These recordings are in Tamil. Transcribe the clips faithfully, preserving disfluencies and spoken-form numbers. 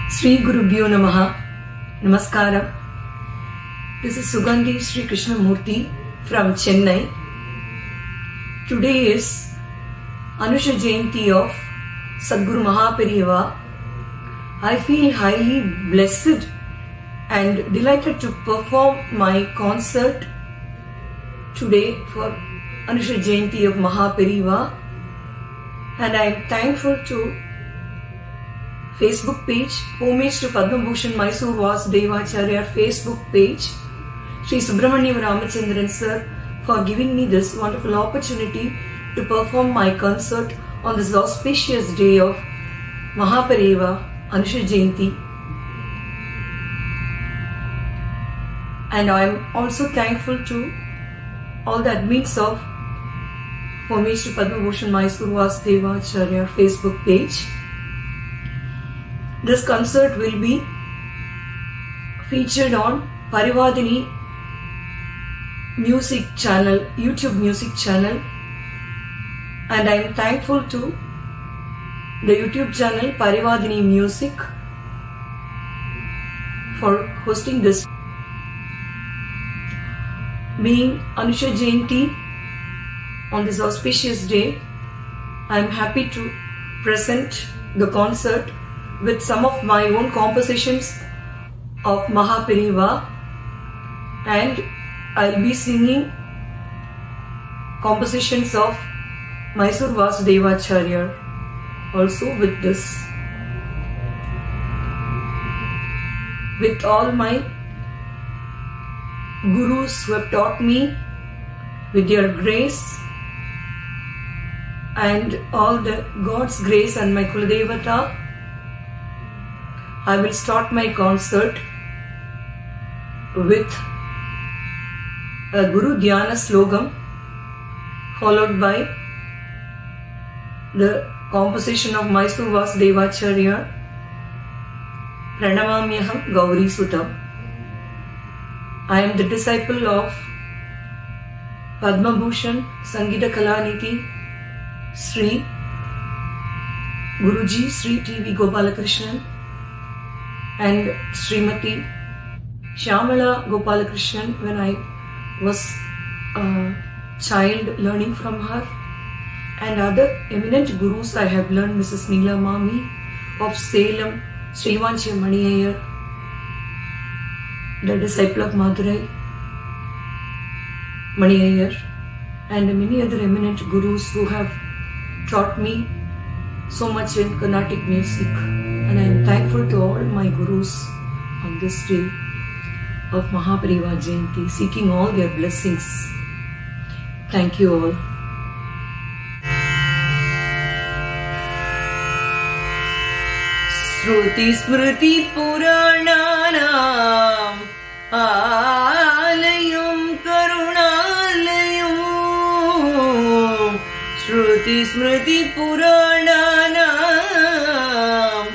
Sri Gurubhyo Namaha. Namaskaram. This is Sugandhi Sri Krishnamurthy from Chennai. Today is Anusha Jayanti of Sadguru Mahaperiyava. I feel highly blessed and delighted to perform my concert today for Anusha Jayanti of Mahaperiyava, and I am thankful to Facebook page, homage to Padma Bhushan Mysore Vasudevacharya Facebook page, Sri Subramaniam Ramachandran sir, for giving me this wonderful opportunity to perform my concert on this auspicious day of Mahaperiyava, Anusha Jayanti. And I am also thankful to all the admins of homage to Padma Bhushan Mysore Vasudevacharya Facebook page. This concert will be featured on Parivadini music channel, YouTube music channel, and I am thankful to the YouTube channel Parivadini Music for hosting this. Being Anusha Jayanti on this auspicious day, I am happy to present the concert with some of my own compositions of Mahaperiyava, and I'll be singing compositions of Mysore Vasudevacharya also with this. With all my gurus who have taught me with their grace and all the God's grace and my Kuladevata, I will start my concert with a Guru Dhyana Slogam followed by the composition of Mysore Vasudevacharya, Pranamamyaham Gauri Sutam. I am the disciple of Padma Bhushan Sangeeta Kalanidhi Sri Guruji Sri T V Gopalakrishnan and Srimati Shyamala Gopalakrishnan when I was a child learning from her, and other eminent gurus I have learned, Missus Neela Mami of Salem, Srivanchi Mani Iyer, the disciple of Madurai Mani Iyer, and many other eminent gurus who have taught me so much in Carnatic music. And I am thankful to all my gurus on this day of Mahaperiyava Jayanti, seeking all their blessings. Thank you all. Shruti Smriti Purananam Alayam Karunalayam, Shruti Smriti Purananam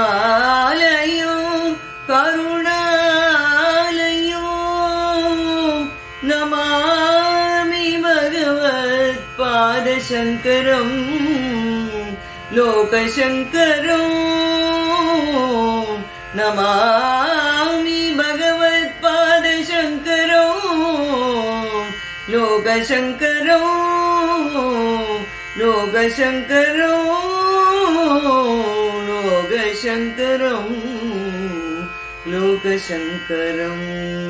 Alayam Karunalayam, Namami Bhagavat Pada Shankaram Loka Shankaram, Namami Bhagavat Pada Shankaram Loka Shankaram, Loka Shankaram, Loka Shankaram, Loka Shankaram.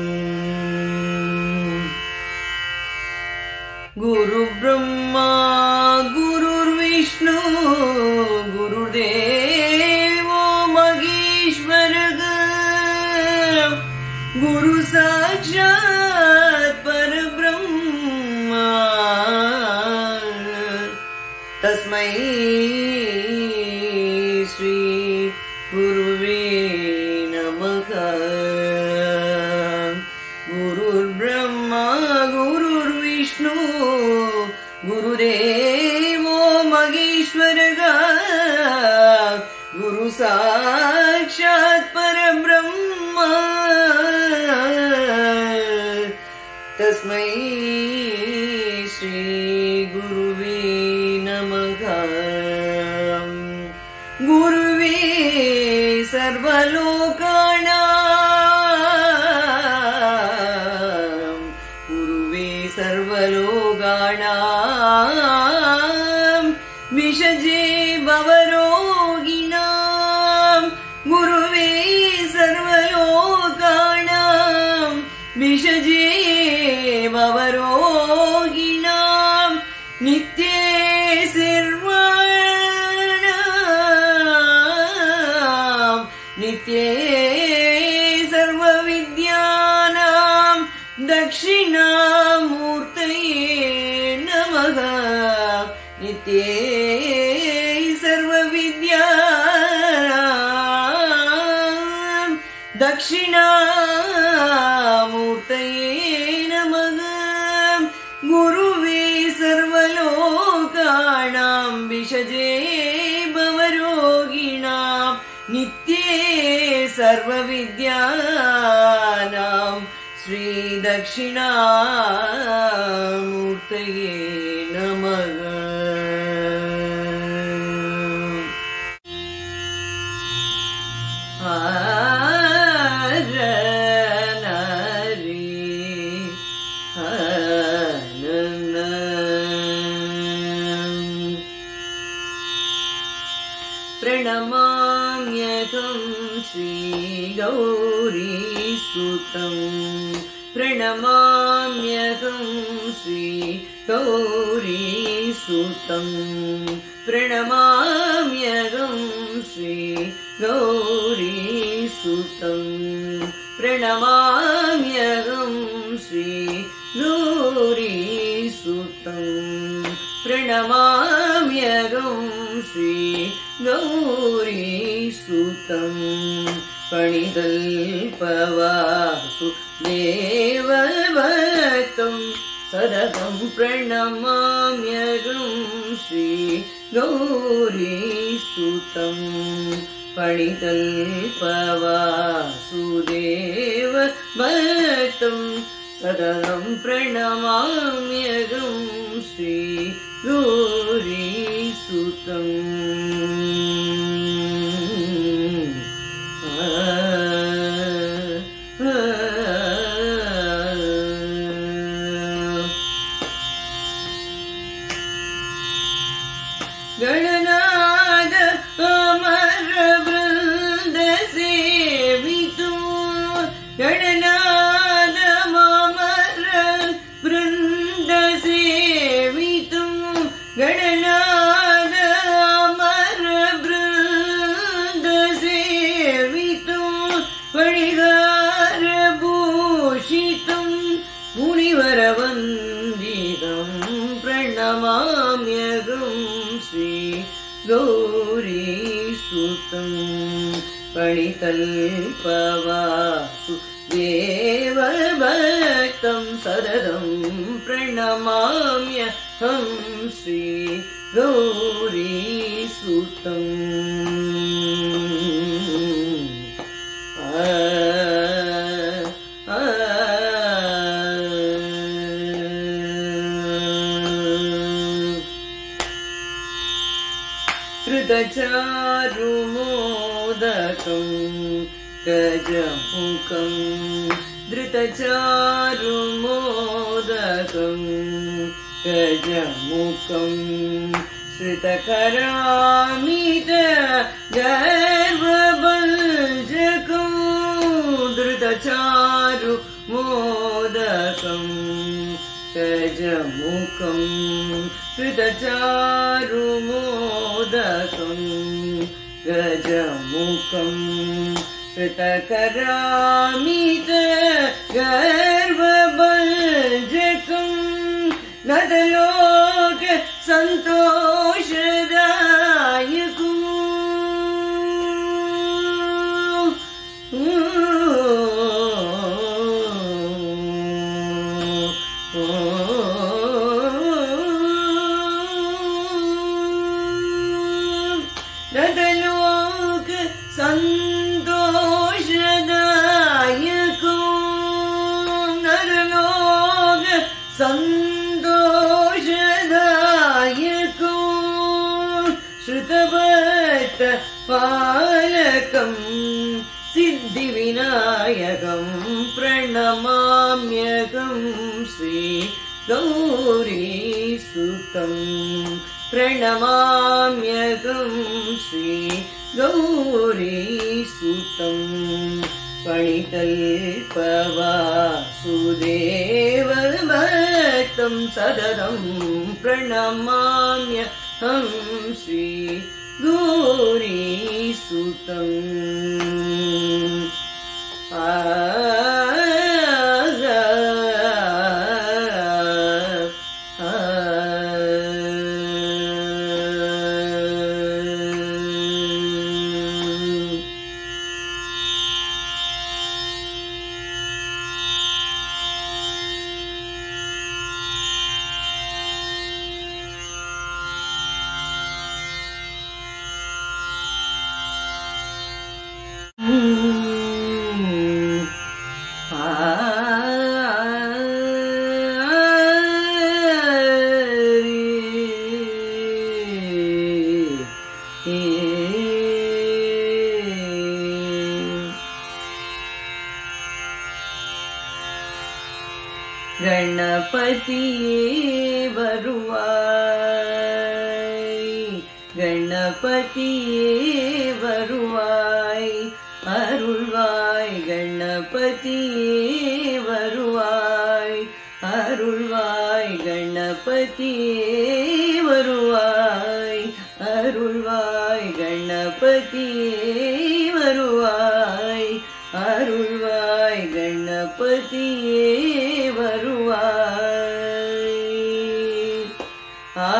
Guru Brahma, Guru Vishnu, Guru Devo Maheshwara, Guru Sakshat Parabrahma, Tasmai Sri Guruve Namaha. Guru Brahma, Guru Vishnu, Guru Devo Maheshwara, Guru Sakshat Parabrahma, Tasmai Sri Guruve Namaha. Guruve सर्वलोकानां गुरुवे सर्वलोकानां विषजे भवरोगिणां गुरुवे सर्वलोकानां विषजे भवरोगिणां नित्ये सर्वाणां नित्ये सर्वविद्यानां दक्षिणामूर्तये नमः नित्ये सर्वविद्यानां दक्षिणामूर्तये नमः गुरुवे सर्वलोकानां विषजे भवरोगिणां नित्ये सर्वविद्यानां श्रीदक्षिणामूर्तये नमः। प्रणमाम्यहं श्रीगौरीसुतं प्रणमाम्यहं श्रीगौरीसुतं प्रणमाम्यहं श्रीगौरीसुतं प्रणमाम्यहं श्रीगौरीसुतं प्रणमाम्यहं श्रीगौरीसुतं पणिदल्पवासुदेवभक्तं सदतं प्रणमाम्यहं श्रीगौरीसुतं पणिदल्पवासुदेवभक्तं सदतं प्रणमाम्यहं श्रीगौरीसुतं। गणनाद अमर वृंद सेवितु गणनाद अमर वृंद सेवितु गणनाद अमर वृंद सेवितु परिहार भूषितं मुनिवरवन्दितं प्रणमाम्यहं श्रीगौरीसुतं पणितल्पवासुदेवभक्तं सदतं प्रणमाम्यहं श्रीगौरीसुतं। धृतचारुमोदकं गजमुखं धृतचारुमोदकं गजमुखं श्रुतकरामित गर्वभञ्जकं धृतचारुमोदकं गजमुखं श्रुतचारुमोदकं गजमुखं श्रुतकरामित गर्वभञ्जकं नदलोक सन्तोषदायकं नदलोक सन्तोषदायकं नदलोक सन्तोषदायकं श्रुतभक्त पालकं सिद्धिविनायकं प्रणमाम्यहं श्री गौरीसुतं प्रणमाम्यहं श्री गौरीसुतं पणितल्पवासुदेवभक्तं सततं प्रणमाम्यहं श्री गौरीसुतं आ गणपतिये वरुवाई गणपतिये वरुवाई अरुள்வாய் गणपतिये वरुवाई अरुள்வாய் गणपतिये वरुवाई अरुள்வாய் गणपतिये वरुवाई अरुள்வாய் गणपतिये वरुवाई आ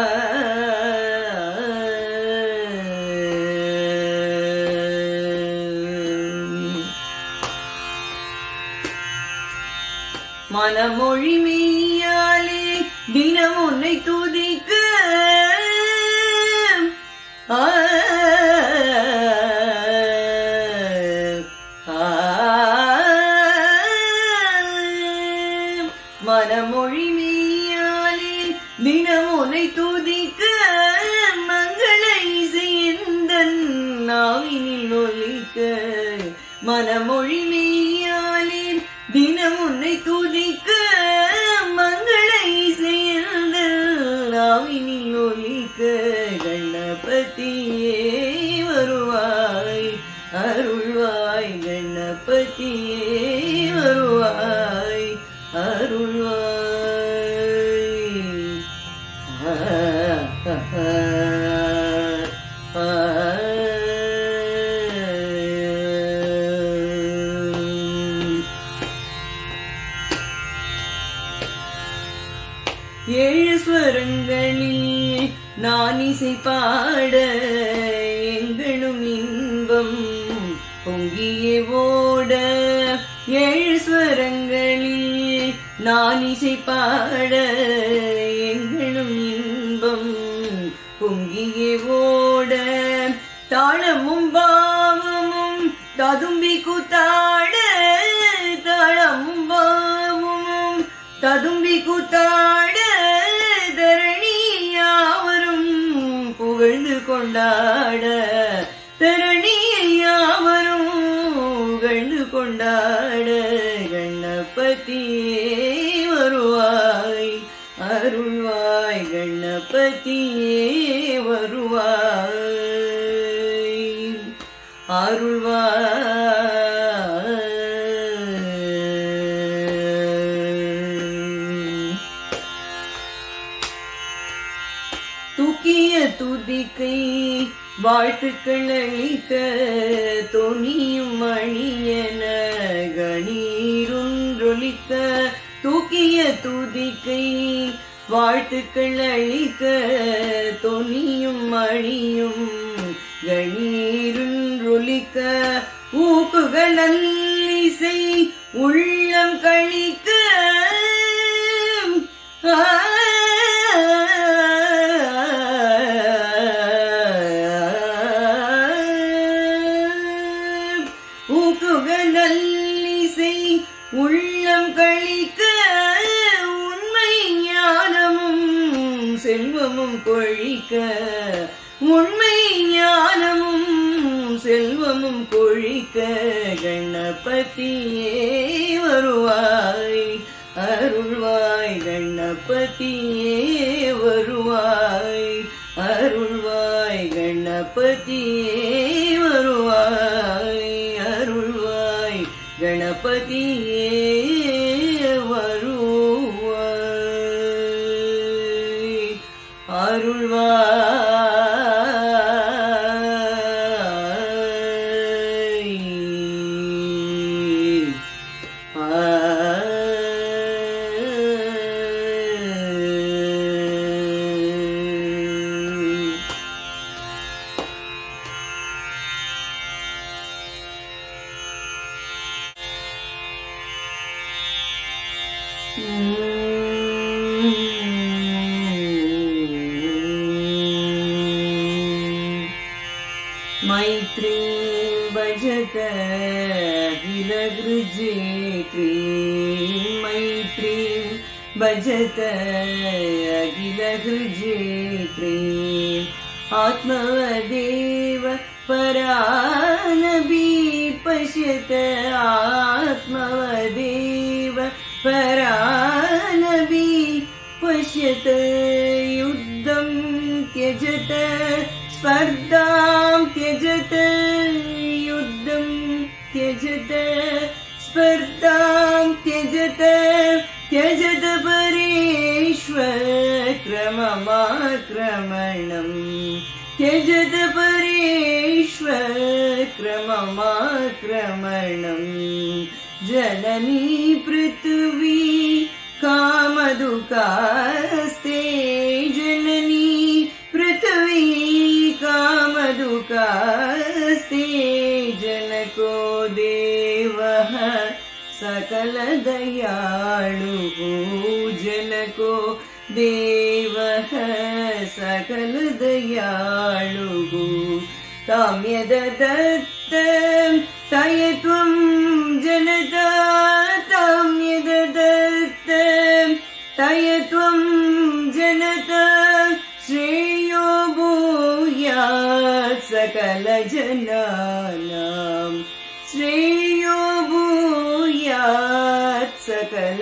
மனமொழி மெய்யாலே தினம் உன்னை துதிக்க மனமொழி மெய்யாலே தினம் உன்னை துதிக்க மங்கள இசையெந்தன் நாவினில் ஒலிக்க மனமொழி மெய்யாலே தினம் உன்னை துதிக்க மங்கள இசையெந்தன் நாவினில் ஒலிக்க கணபதியே வருவாய் அருள்வாய் கணபதியே வருவாய் அருள்வாய் ஆ ஆ ஏழு ஸ்வரங்களில் நான் இசை பாட எங்களும் இன்பம் பொங்கியே ஓட ஏழு ஸ்வரங்களில் நான் இசை பாட எங்களும் இன்பம் பொங்கியே ஓட தாளமும் பாவமும் ததும்பி கூத்தாட தாளமும் பாவமும் ததும்பி கூத்தாட தரணி யாவரும் புகழ்ந்து கொண்டாட தரணி யாவரும் புகழ்ந்து கொண்டாட கணபதியே வருவாய் அருள்வாய் கணபதியே வருவாய் அருள்வாய் தூக்கிய துதிக்கை வாழ்த்துக்கள் அளிக்க தொனியும் மணியன கணீருன்றொலிக்க தூக்கிய துதிக்கை வாழ்த்துக்கள் அளிக்க தொனியும் மணியும் கணீருன்றொலிக்க ஊக்குகள் நல்லிசை உள்ளம் கழிக்க ஊக்குகள் நல்லிசை உள்ளம் கழிக்க உண்மை ஞானமும் செல்வமும் கொழிக்க உண்மை ஞானமும் செல்வமும் கொழிக்க கண்ண கணபதியே வருவாய் அருள்வாய் கணபதியே வருவாய் அருள்வாய் கணபதியே வருவாய் அருள்வாய் கணபதியே வருவாய் அருள்வாய் मैत्री भजत अखिल गृजेत्री मैत्री भजत अखिल गृजेत्री आत्मवदेव परानबी पश्यत आत्मवदेव परानबी पश्यत युद्धं त्यजत स्पर्धां त्यजत युद्धं त्यजत स्पर्धां त्यजत त्यजत परेष्वक्रममाक्रमणं त्यजत परेष्वक्रममाक्रमणं जननी पृथ्वी कामदुःखास्ते जननी पृथ्वी कामदुःखास्ते जनको देवः सकल दयालुः जनको देवः सकल दयालुः तां यददत्त तयत्वं जनता तां यददत्त तयत्वं जनता श्रेयो भूयात् सकल जनानां श्रेयो भूयात् सकल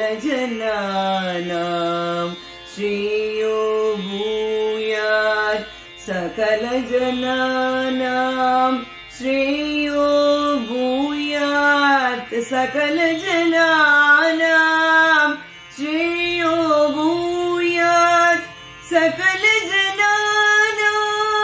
जनानां श्रेयो भूयात् सकल जनानां श्रेयो भूयात् सकल जनानां श्रेयो भूयात् सकल जनानां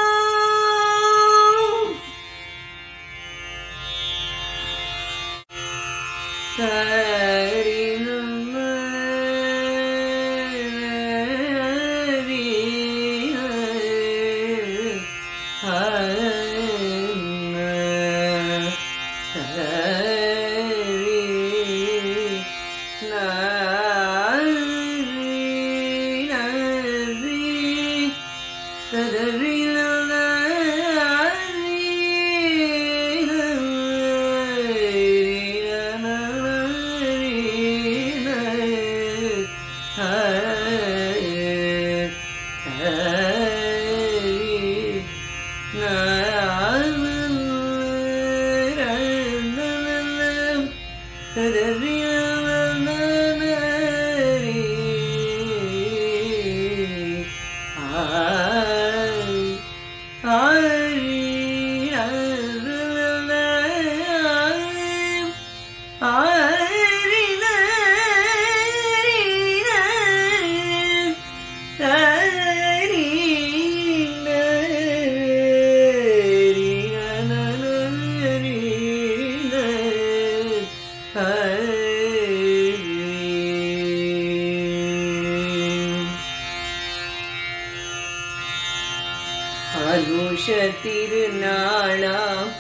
अनुष तिरुनाळा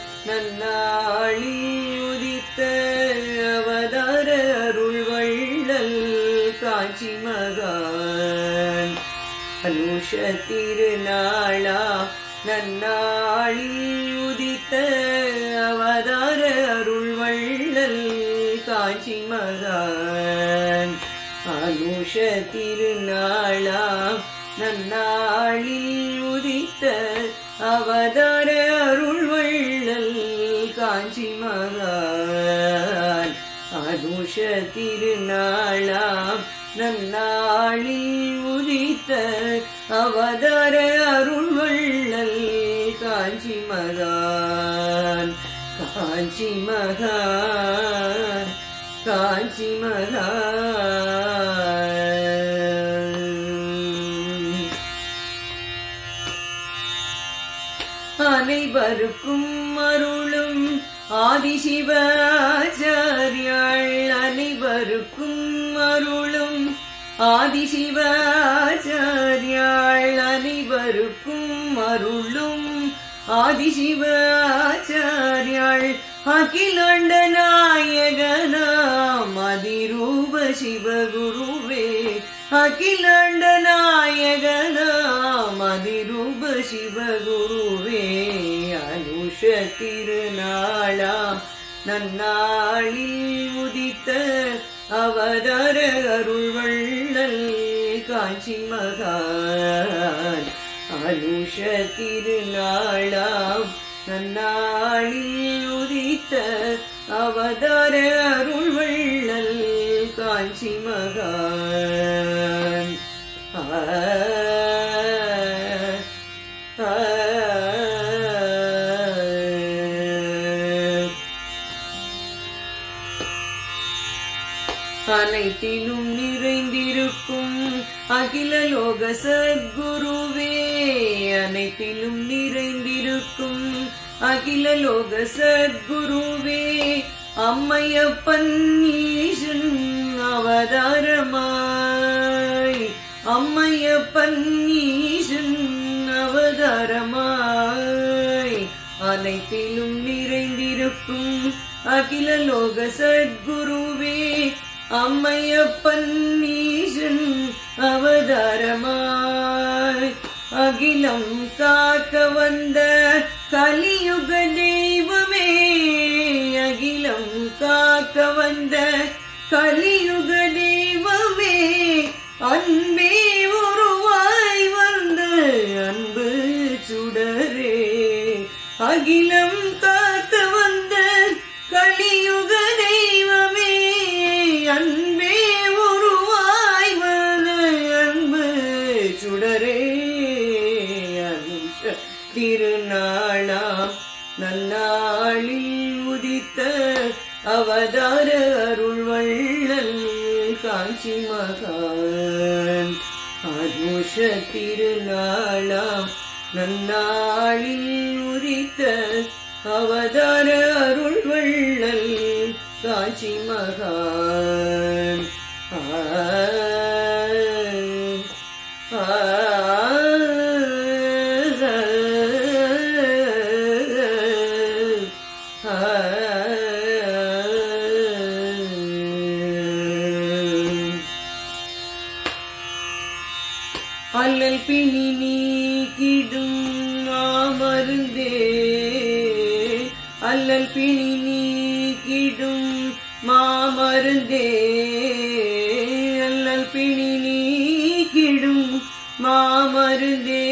नन्नाळि उदित अवतार अरुळवळ्ळल कांची मगान अनुष तिरुनाळा नन्नाळि उदित अवतार अरुळवळ्ळल कांची मगान अनुष तिरुनाळा नन्नाळि उदित अवतार अरुळवळ्ळल कांची मगान அனுஷ திருநாளாம் நன்னாளில் உதித்த அவதார அருள்வள்ளல் காஞ்சி மகான் காஞ்சி மகான் காஞ்சி மகான். அனைவருக்கும் அருளும் ஆதிசிவாச்சாரியாள் அனைவருக்கும் அருளும் ஆதிசிவாச்சாரியாள் அனைவருக்கும் அருளும் ஆதிசிவாச்சாரியாள் அகிலாண்ட நாயகனாம் அதிரூப சிவகுருவே அகிலாண்ட நாயகனாம் அதிரூப சிவகுருவே அனுஷ திருநாளாம் நன்னாளில் உதித்த அவதார அருள்வள்ளல் காஞ்சி மகான் அனுஷ திருநாளாம் நன்னாளில் உதித்த அவதார அருள்வள்ளல் காஞ்சி மகான். அனைத்திலும் நிறைந்திருக்கும் அகில லோக சத்குருவே அனைத்திலும் நிறைந்திருக்கும் அகில லோக சத்குருவே அம்மையப்பன் ஈசன் அவதாரமாய் அம்மையப்பன் ஈசன் அவதாரமாய் அனைத்திலும் நிறைந்திருக்கும் அகில லோக சத்குருவே அம்மையப்பன் ஈசன் அவதாரமாய் அகிலம் காக்க வந்த கலியுக தெய்வமே அகிலம் காக்க வந்த கலியுக தெய்வமே அன்பே உருவாய் வந்த அன்பு சுடரே அகிலம் காக்க வந்த கலியுக தெய்வமே அன்பே உருவாய் வந்த அன்பு சுடரே அனுஷ திருநாளாம் நன்னாளில் உதித்த அவதார அருள்வள்ளல் காஞ்சி மகான் அனுஷ திருநாளாம் நன்னாளில் உதித்த அவதார அருள்வள்ளல் காஞ்சி மகான். அல்லல் பிணி நீக்கிடும் மாமருந்தே அல்லல் பிணி நீக்கிடும் மாமருந்தே அல்லல் பிணி நீக்கிடும் மாமருந்தே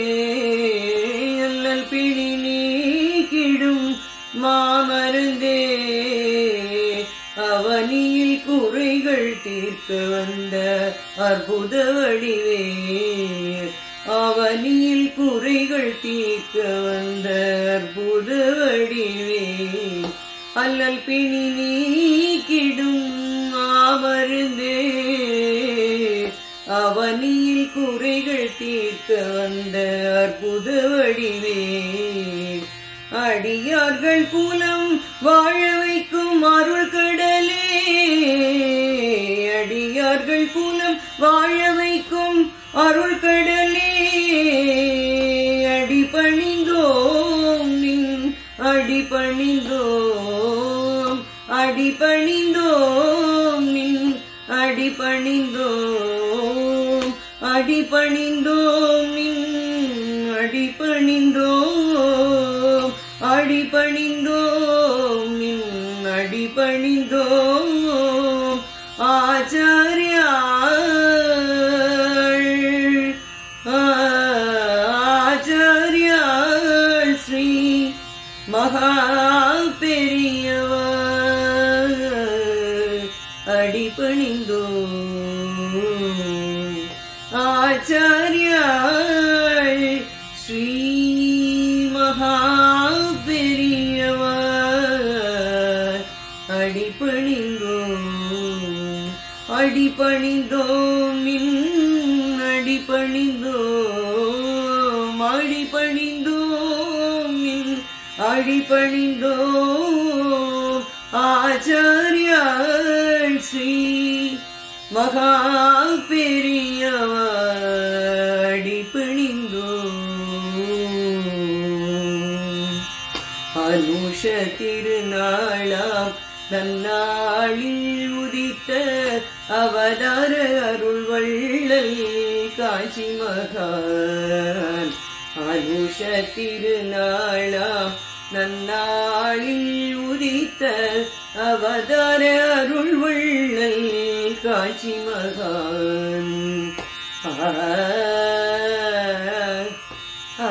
அல்லல் பிணி நீக்கிடும் மாமருந்தே அவனியில் குறைகள் தீர்க்க வந்த அற்புத வடிவே அவனியில் குறைகள் தீர்க்க வந்த அற்புத வடிவே அல்லல் பிணி நீக்கிடும் மாமருந்தே அவனியில் குறைகள் தீர்க்க வந்த அற்புத வடிவே அடியார்கள் குலம் வாழ வைக்கும் அருள் கடலே அடியார்கள் குலம் வாழ வைக்கும் அருள் கடலே அடிபணிந்தோம் நின் அடிபணிந்தோம் அடிபணிந்தோம் நின் அடிபணிந்தோம் அடிபணிந்தோம் நின் அடிபணிந்தோம் அடிபணிந்தோம் நின் அடிபணிந்தோம் ஆச்சாரியாள் ஆச்சாரியாள் ஸ்ரீ மகா பெரியவா பணிந்தோம் அடி பணிந்தோம் அடி பணிந்தோம் அடி பணிந்தோம் ஆச்சாரியாள் ஸ்ரீ மகா பெரியவாடி பணிந்தோம். அனுஷ திருநாளாம் நன்னாளில் உதித்த அவதார அருள் வள்ளல் காஞ்சி மகான். அனுஷ திருநாளாம் நன்னாளில் உதித்த அவதார அருள் வள்ளல் காஞ்சி மகான். ஆ ஆ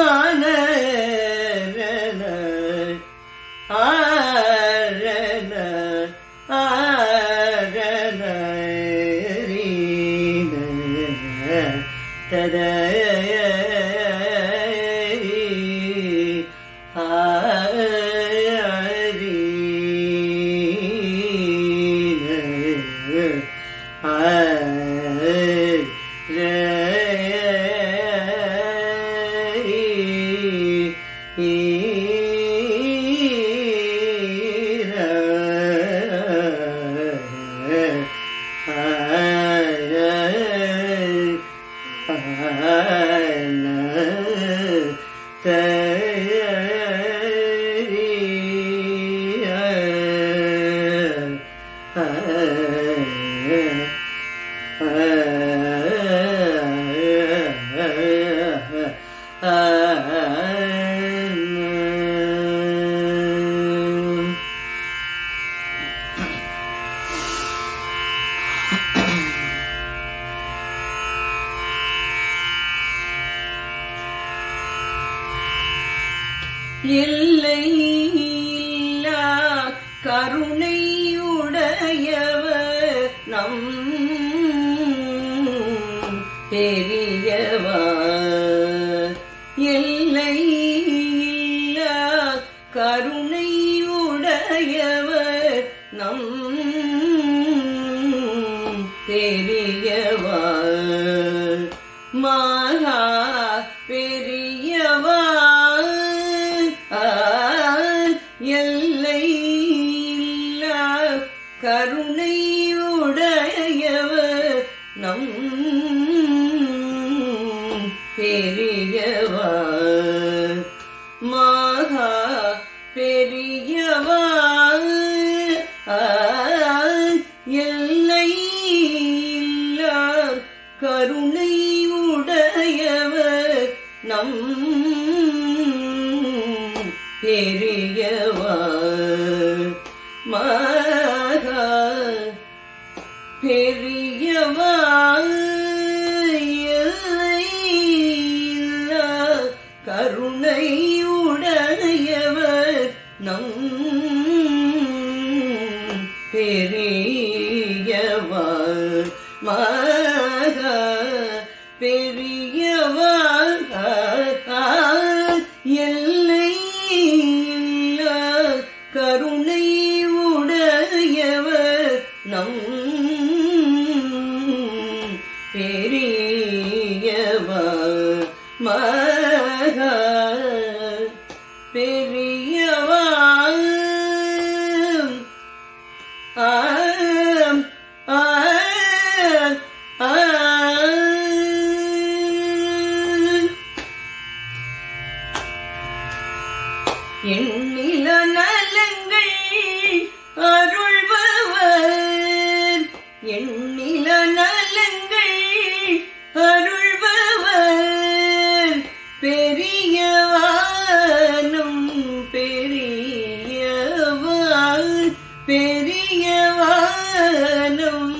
ஆனரண ஆரண ஆரண ரீன ததய எல்லையில்லா கருணையுடையவர் நம் பெரியவர். எல்லையில்லா கருணையுடையவர் நம் பெரியவர். மகா பெரியவர் எல்லையில்லா கருணையுடையவர் நம் பெரியவர். மகா பெரியவர் எல்லையில்லா கருணையுடையவர் நம் பெரியவர். மகா பெரியவர் எல்லையில்லா கருணையுடையவர் நம் பெரியவர். மகா பெரியவர் எல்லையில்லா கருணையுடையவர் நம் பெரியவர். மகா பெரியவர் ஆம் ஆம் ஆம் எண்ணில நலங்கள் அருள்பவர். எண்ணில நலங்கள் அருள்பவர் பெரியவானும் பெரியவர். பெரியவானும்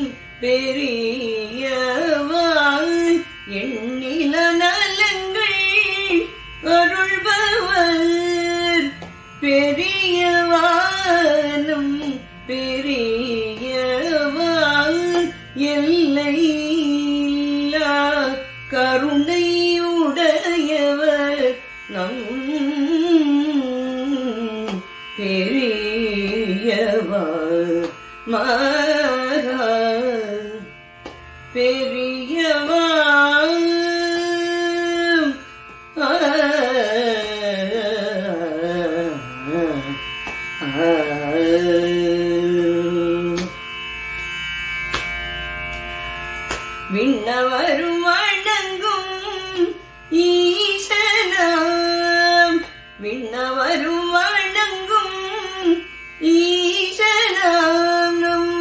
பெரியவர் எண்ணில நலங்கள் அருள்பவர் பெரியவானும் பெரியவர் எல்லையில்லா கருணையுடையவர் நம் பெரியவர். மகா பெரியவர் விண்ணவரும் வணங்கும் ஈசனாம். விண்ணவரும் வணங்கும் ஈசனாம் நம்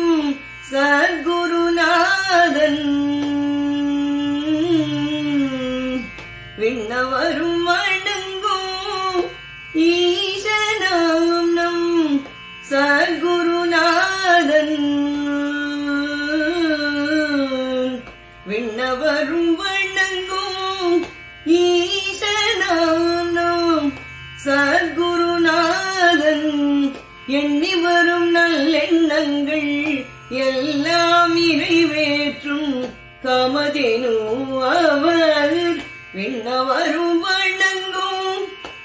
சத்குருநாதன் எண்ணி வரும் நல்லெண்ணங்கள் எல்லாம் நிறைவேற்றும் காமதேனு அவர் விண்ணவரும் வணங்கும்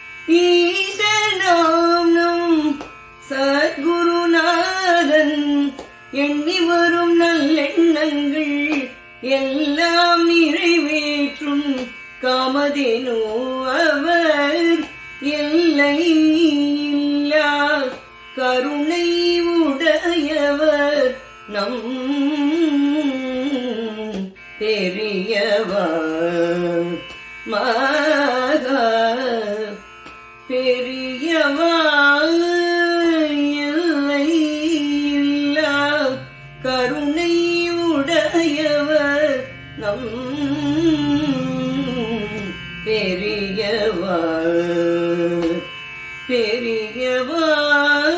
ஈசனாம். சத்குருநாதன் எண்ணி வரும் நல்லெண்ணங்கள் எல்லாம் நிறைவேற்றும் காமதேனு அவர் எல்லை இல்லா கருணை உடையவர் நம் பெரியவர் மகா பெரியவர் எல்லை இல்லா கருணை உடையவர் நம் பெரியவர் பெரியவர்.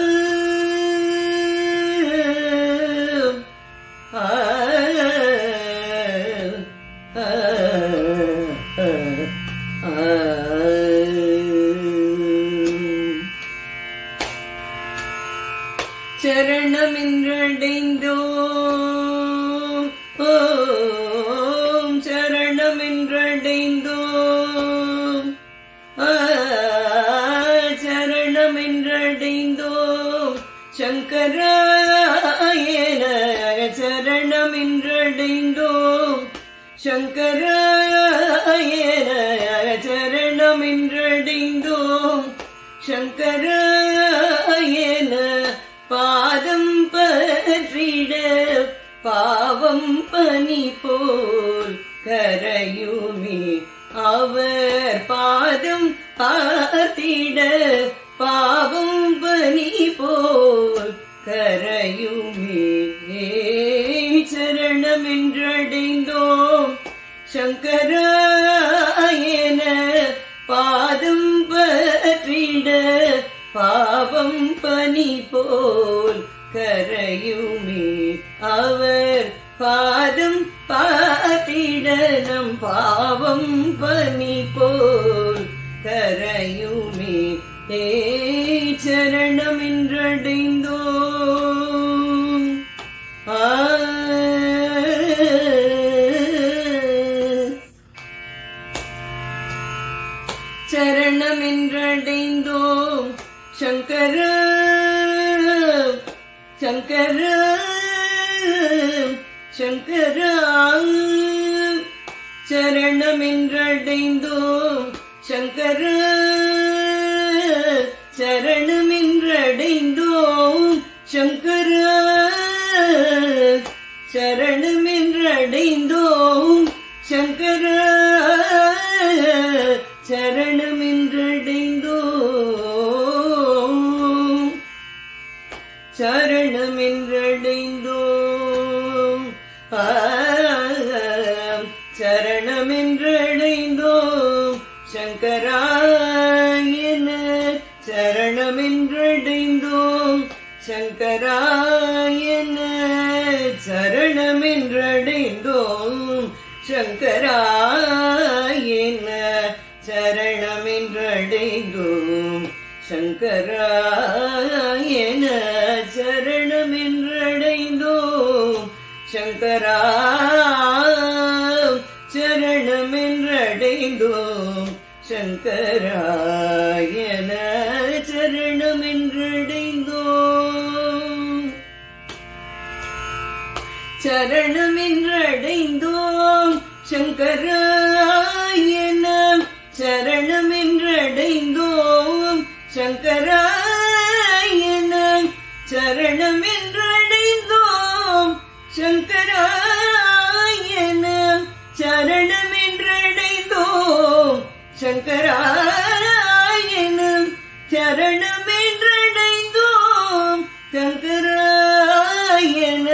சரணமென்றடைந்தோம் ஓம் சரணமென்றடைந்தோம் சரணமென்றடைந்தோம் சங்கராயன சரணமென்றடைந்தோம் சங்கராயன சரணமென்றடைந்தோம் சங்கராயன பாதம் பற்றிட பாவம் பனி போல் கரையுமே அவர் பாதம் பார்த்திட பாவம் பனி போல் கரையுமே. சரணமென்றடைந்தோம் சங்கராயன பாதம் பற்றிட பாவம் பனி போல் கரையுமே அவர் பாதம் பார்த்திட நம் பாவம் பனி போல் கரையுமே. ஏ சரணமென்றடைந்தோம் ஆ சரணமென்றடைந்தோம் சங்கர சங்கர சங்கர சரணமென்றடைந்தோம் சங்கர சரணமென்றடைந்தோம் சங்கர சரணமென்றடைந்தோம் சங்கர சரணமென்றடைந்தோம் சரணமென்றடைந்தோம் சரணமென்றடைந்தோம் சங்கராயன சரணமென்றடைந்தோம் சங்கராயன சரணமென்றடைந்தோம் சங்கராயன சரணமென்றடைந்தோம் சங்கராயன சரணமென்றடைந்தோம் சங்கரா சரணமென்றடைந்தோம் சங்கராயன சரணமென்றடைந்தோம் சரணமென்றடைந்தோம் சங்கராயன சரணமென்றடைந்தோம் சங்கராயன சரணமென்றடைந்தோம் சங்கராயன சரணமென்றடைந்தோம் சங்கராயன சரணமென்றடைந்தோம் சங்கராயன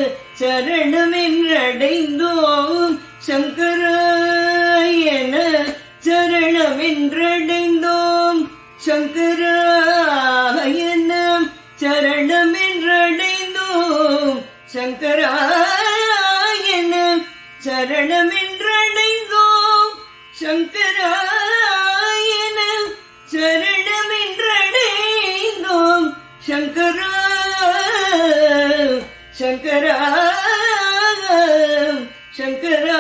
சரணமென்றடைந்தோம் சங்கராயன சரணமென்றடைந்தோம் சங்கராயன சரணமென்றடைந்தோம் சங்கராயன சரணமென்றடைந்தோம் சங்கராயன சரணம் சங்கரா சங்கரா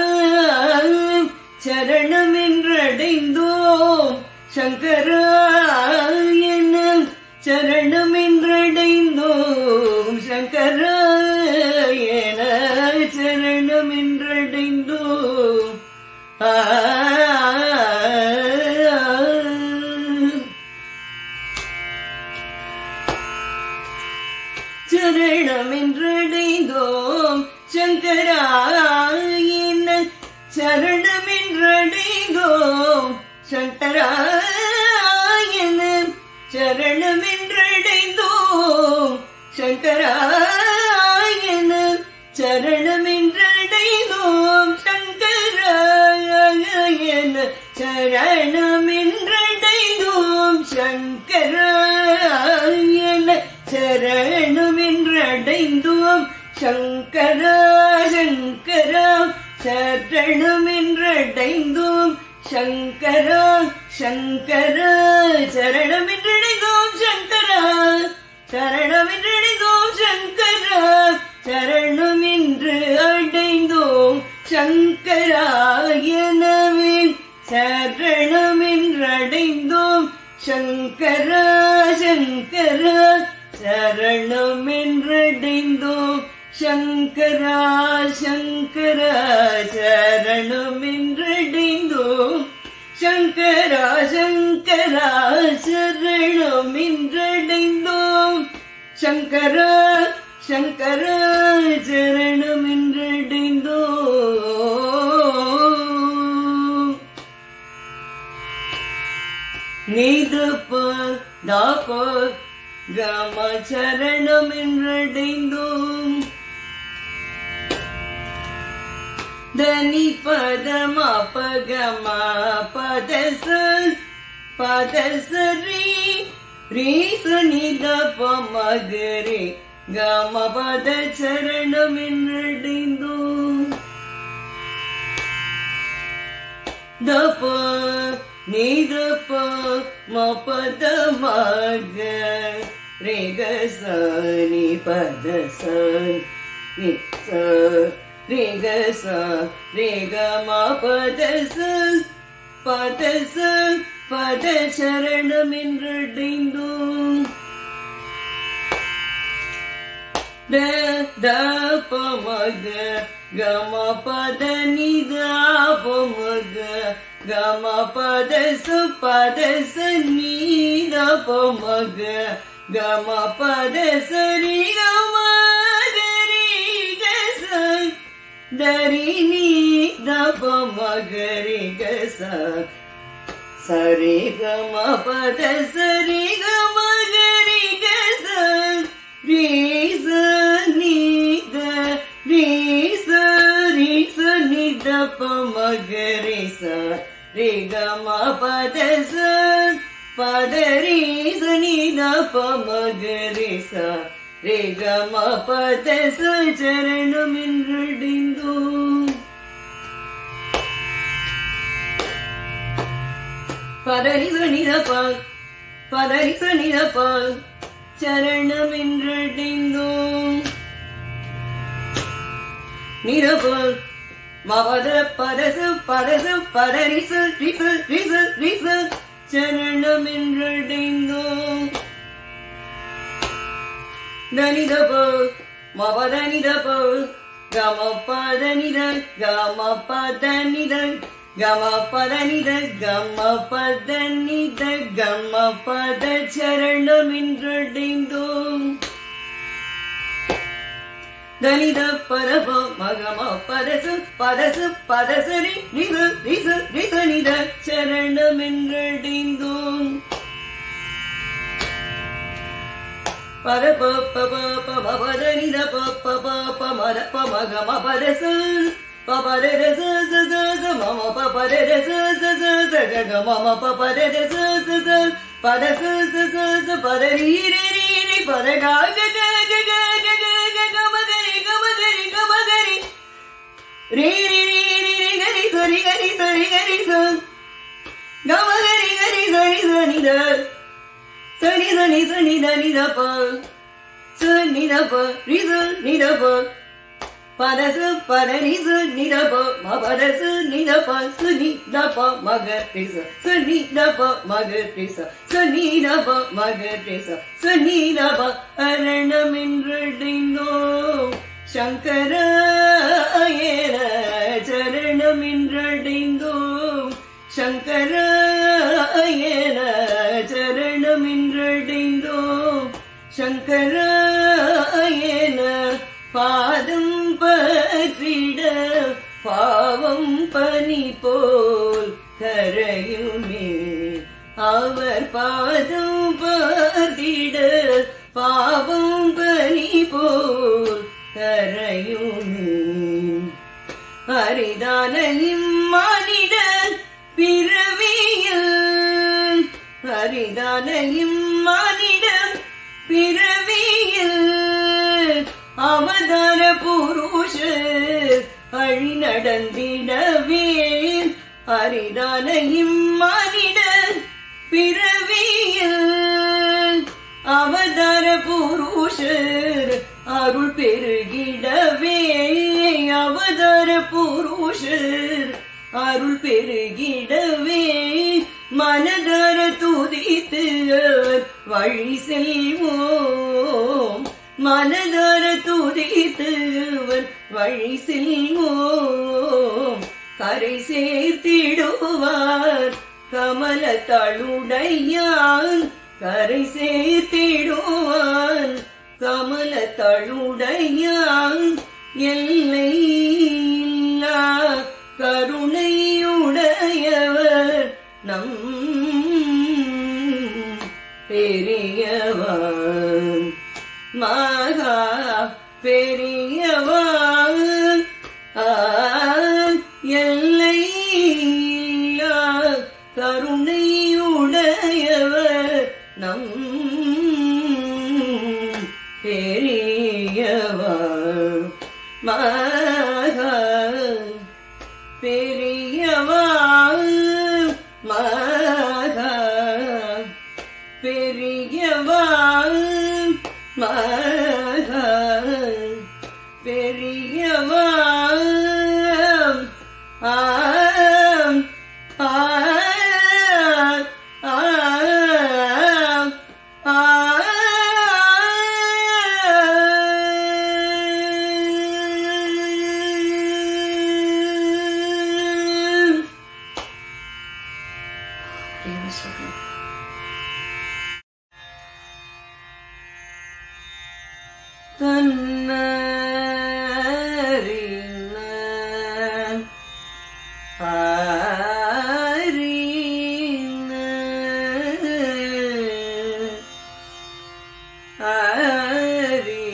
சரணம் என்றடைந்தோம் சங்கரா என சரணம் என்றடைந்தோம் சங்கரா என சரணம் என்றடைந்தோம் சரணம் என்றடைந்தோம் சங்கரா என சரணம் என்றடைந்தோம் சங்கரா என சரணம் என்றடைந்தோம் சங்கரா என சரணம் என்றடைந்தோம் சங்கரா என சரணம் என்றடைந்தோம் சங்கரா என சரணம் என்றடைந்தோம் சங்கரா சங்கரா சரணம் என்றடைந்தோம் சங்கரா சங்கரா சரணம் என்றடைந்தோம் சங்கரா சரணம் என்றடைந்தோம் சங்கரா சரணம் என்று அடைந்தோம் சங்கரா எனவே சரணம் என்றடைந்தோம் சங்கரா சங்கரா சரணம் என்றடைந்தோம் சங்கரா சங்கரா சரணம் என்றடைந்தோம் சங்கரா சங்கரா சரணம் என்றடைந்தோம் சங்கரா சங்கரா சரணம் என்றடைந்தோம் நீதப்ப தாப்ப கம சரணம் என்றடைந்தோம் தனி பதம பகம பதச பதசரி ரீசனித பமகரே கம பத சரணம் என்றடைந்தோம் தப நீதப்ப மபத மக ரேகச நி பதச நிச ரேகச ரேக மபதச பதச பத சரணம் என்றடைந்தோம் த த பமக கம பத நித பமக கம பதச பதச நீத பமக கம பதச ரி கம கரி கச தரி நீத பமகரி கச சரி கம பதச ரி கம கரி கச ரீ ச நீத ரீ ச ரீ ச நித பமகரி ச ரே கம பதச பதரி ச நித பமகரி ச ரே கம பதச சரணம் என்றடைந்தோம் பதரி ச நித ப பதரி ச நித ப சரணம் என்றடைந்தோம் நிரப மபத பதச பதச பதரிச ரிச ரிச ரிச சரணம் என்றடைந்தோம் தனிதப மபத நிதப கம பத நித கம பத நித கம பத நித கம பத நித கம பத சரணம் என்றடைந்தோம் தனித பரப மகம பதசு பதசு பதசரி ரிச ரிச ரிச நித சரணம் என்றடைந்தோம் பரப பப பப பத நித பப பப மர பமகம பதசு பபரர ச ச ச ச மம பபரர ச ச ச ச க மம பபரர ச ச ச பதச ச ச ச பதரி ரி ரி ரி பத க க க க க க க கம கரி கம கரி கம கரி ரி ரி ரி ரி ரி கரி சரி கரி சரி கரி ச கம கரி கரி சரி சனி த சனி சனி சனி த நி த ப sa ni da pa ri sa ni da pa pa da sa pa da ni sa ni da pa ma pa da sa ni da pa sa ni da pa ma ga re sa sa ni da pa ma ga re sa sa ni da pa ma ga re sa sa ni da pa aranam endradino Shankarayena charanam endradino Shankarayena charanam endradino Shankarayena பாதம் பற்றிட பாவம் பனி போல் கரையுமே அவர் பாதம் பற்றிட பாவம் பனி போல் கரையுமே அரிதான இம்மானிட பிறவியில் அரிதான இம்மானிட பிறவியில் அவதார புருஷ அழி நடந்திடவே அரிதான இம்மானிட பிறவியில் அவதார புருஷர் அருள் பெருகிடவே அவதார புருஷர் அருள் பெருகிடவே மனதார துதித்து வழி செல்வோம் மனதார துதித்து வழி செல்வோம் கரை சேர்த்திடுவார் கமல தழுடையான் கரை சேர்த்திடுவான் கமல தழுடையான் எல்லை இல்லா கருணையுடையவர் நம் பெரியவன் மகா பெரியவன் எல்லை இல்லா கருணையுடையவர் நம் பெரியவன் மகா பெரியவன் மகா பெரியவன் மகா பெரியவன் ஆம் ஆம் ஆம் ஆம் தன்னறின அறின அறி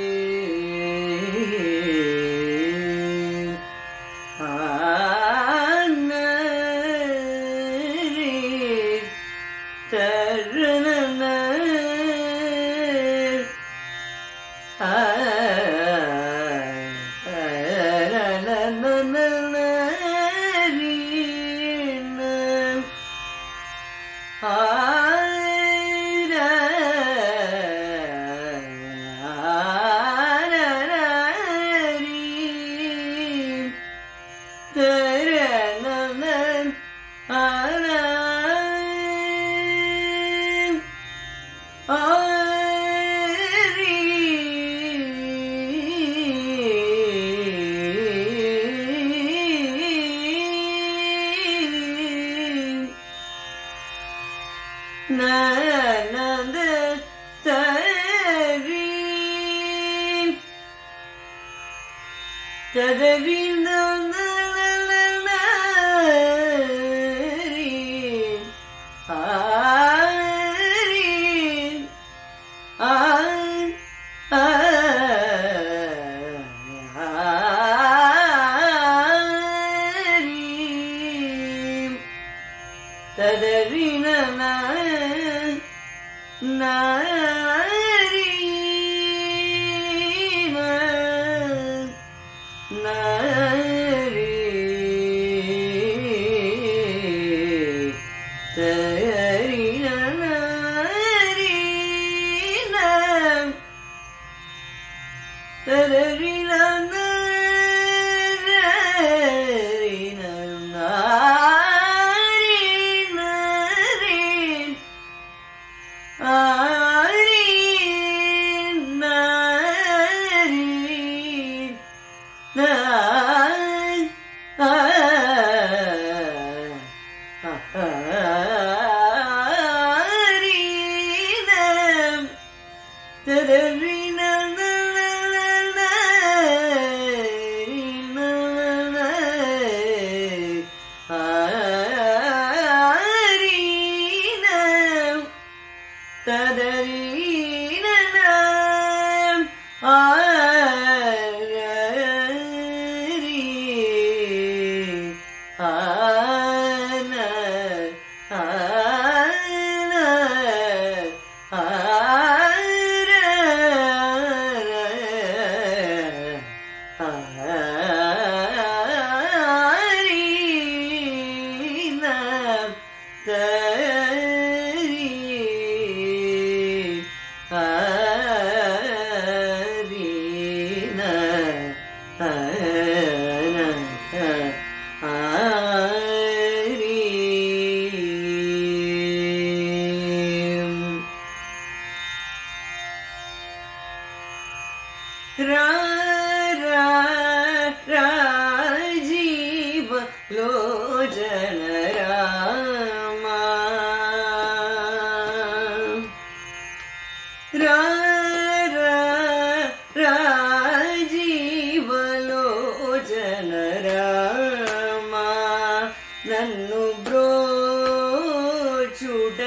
ஆனரி தருணன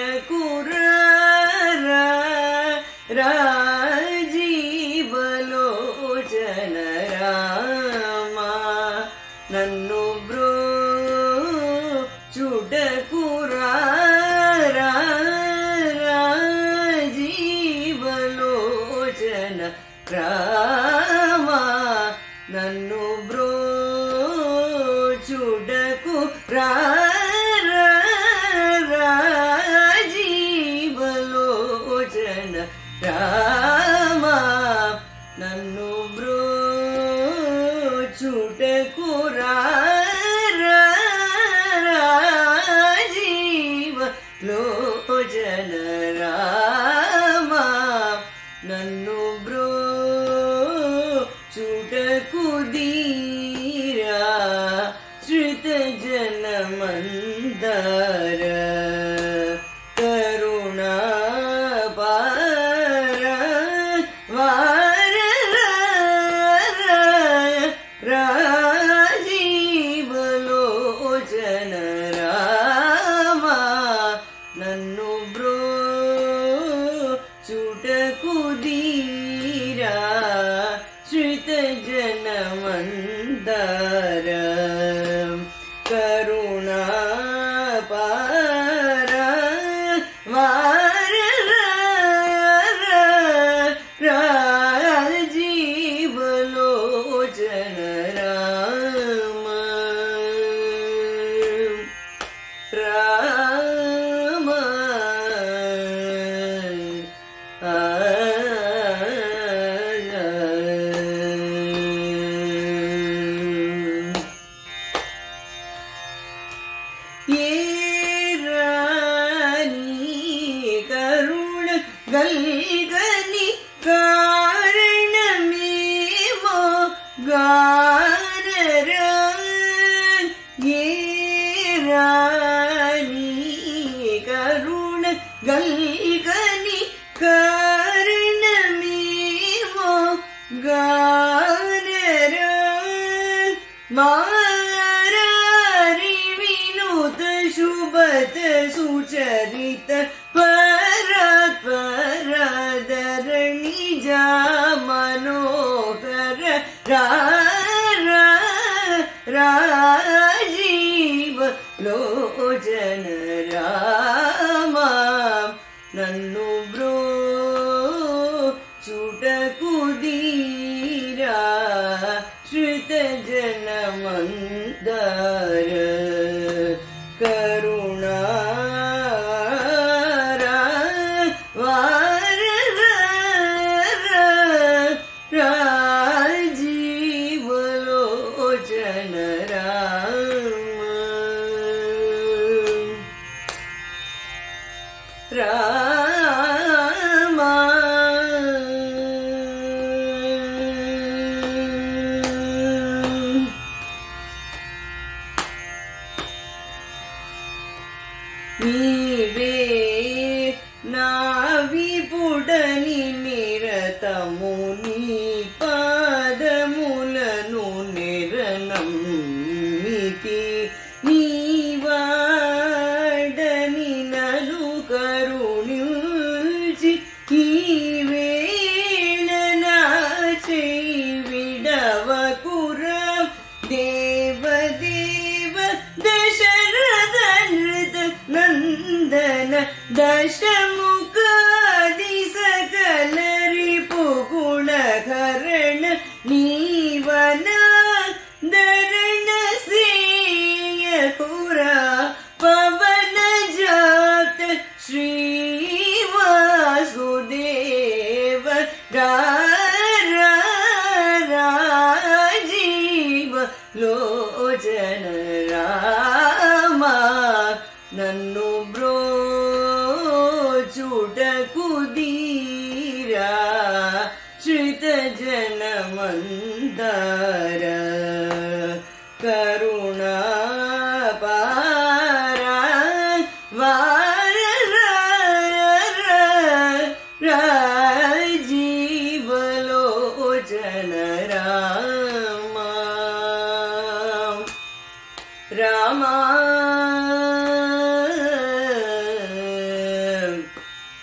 రాజీవలోచన రామ నన్ను బ్రోచుటకు రాజీవలోచన రామ నన్ను బ్రోచుటకు రాజీవలోచన రామ నన్ను బ్రోచుటకు రాజీవలోచన రామ నన్ను బ్రోచుటకు ధీరా శ్రుత జనమందార కరుణా పార వార రాజీవలోచన రామ నన్ను బ్రోచుటకు ధీరా శ్రుత జనమందార కరుణా పార వార రాజీవలోచన రామ రామ ఆ గల్గని కారణమేమో గానరా ఏ రాణి కరుణ గల్గని కారణమేమో గానరా మారారి వినూత శుభత సుచరిత పరాత్పరధరణి జా మనోహర రాజీవలోచన రామ నన్ను బ్రోచుటకు ధీరా శ్రుత జనమందార కరుణా రాజీవలోచన రామ రామ నీవే నా విపుడని నిరతము నీ పాదములను నిరనమ్మితి నీవాడని నలు కరుణించి ఈ వేళ నా చేయి విడవకురా దేవదేవ దశరథ నృత నందన దశముఖాది సకల రిపుగుణహరణ నీవన ధరణ సేయకురా పవన జాత శ్రీవాసుదేవ రాజీవలోచన రామ నన్ను బ్రోచుటకు ధీరా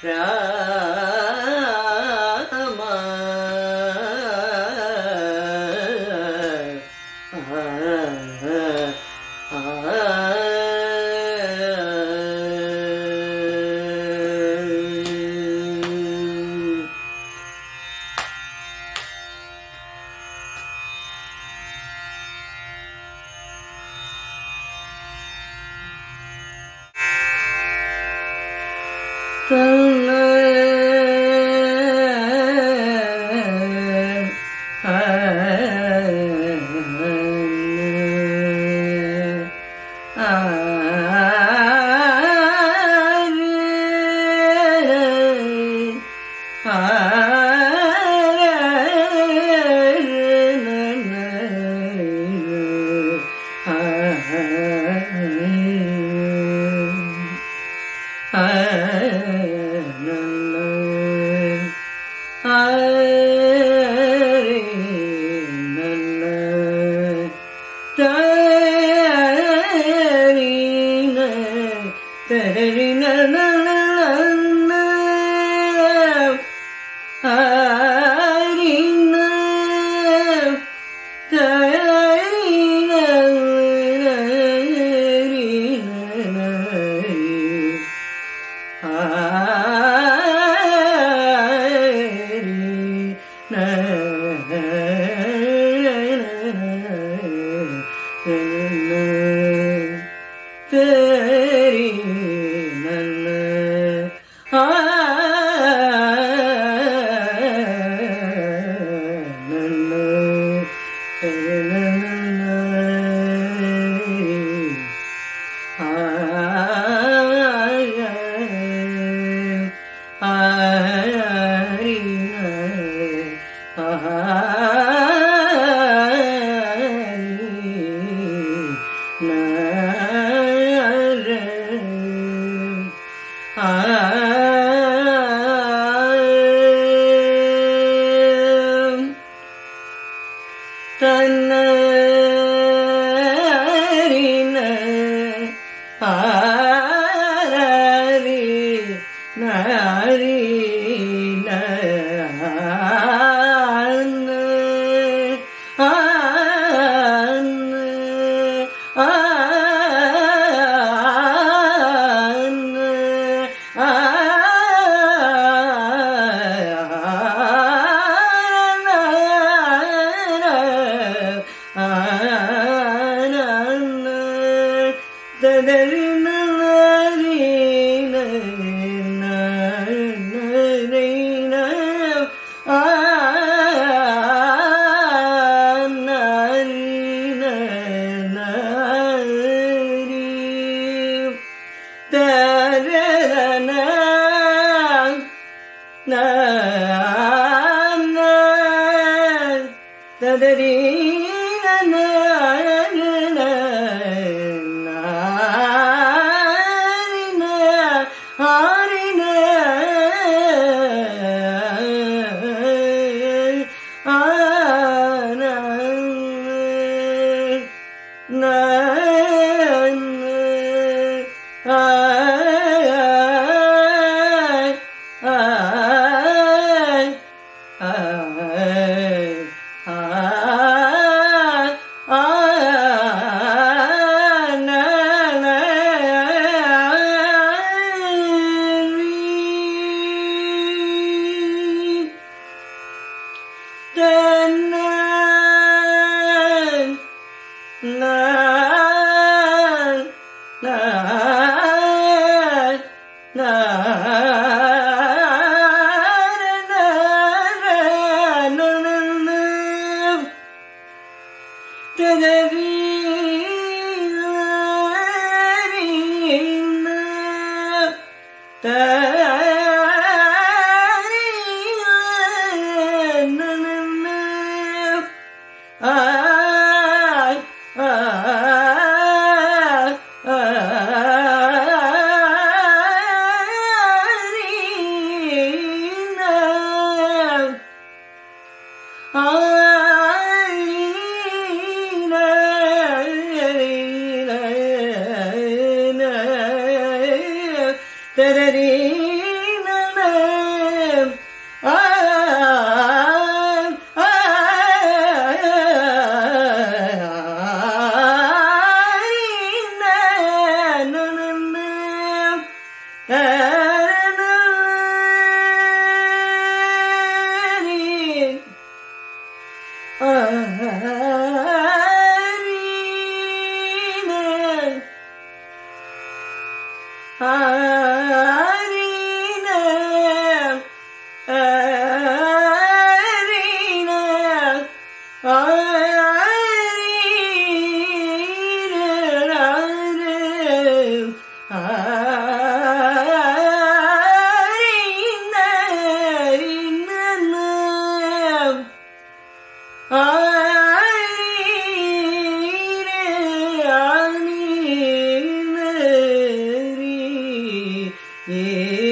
ராமா Tereri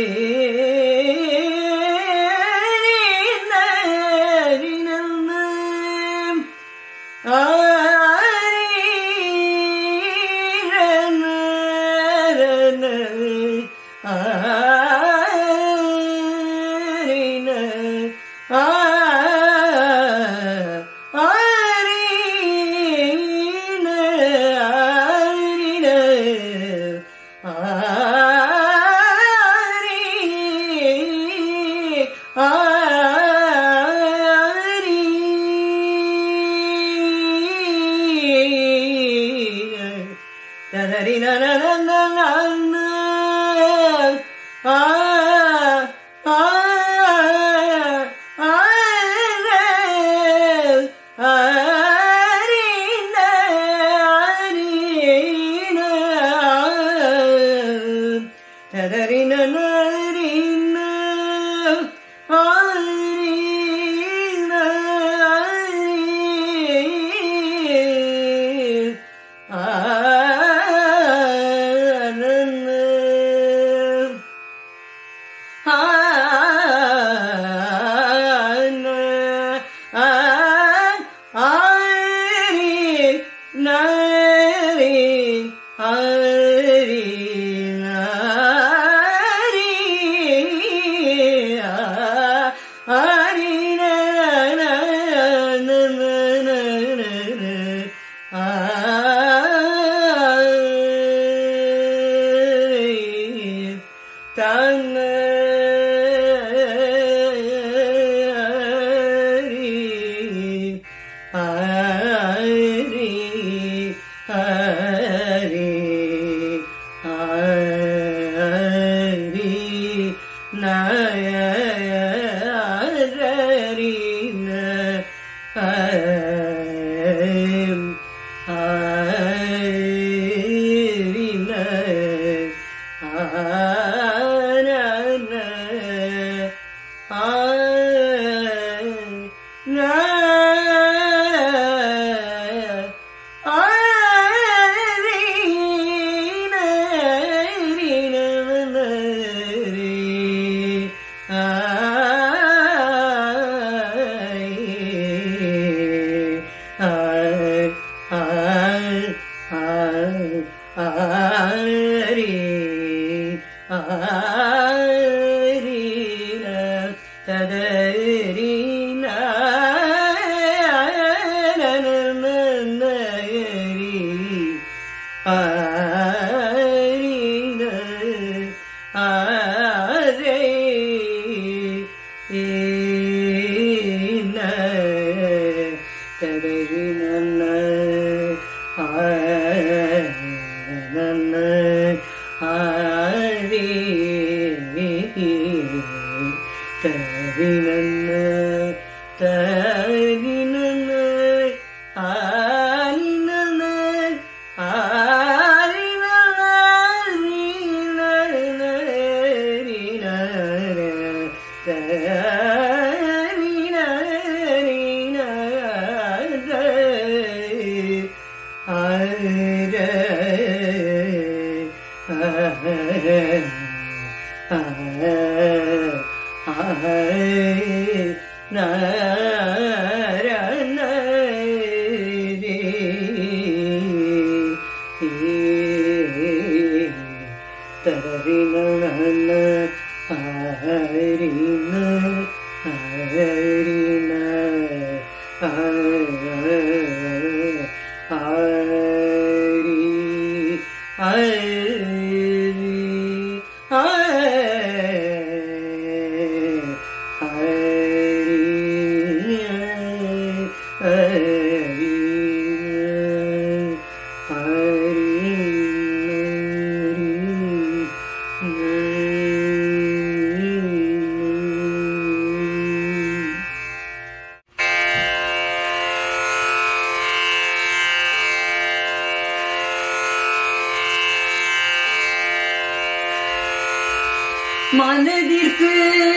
மனதிற்கு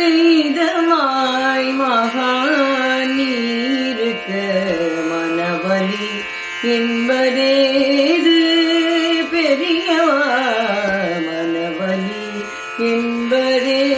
இதமாய் மகாநீருக்க மனவலி என்பதேது பெரியவா, மனவலி என்பதே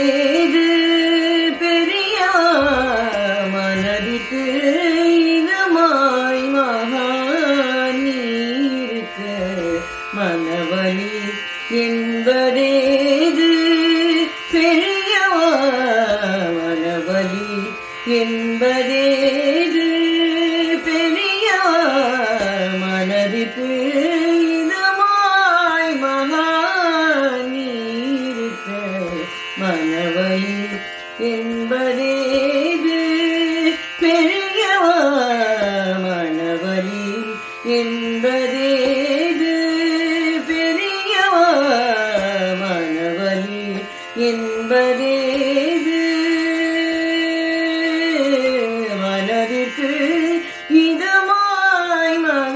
மனவலி என்பதேது பெரியவா மனவலி என்பதேது பெரியவா மனவலி என்பதேது மனதிற்கு இதமாய்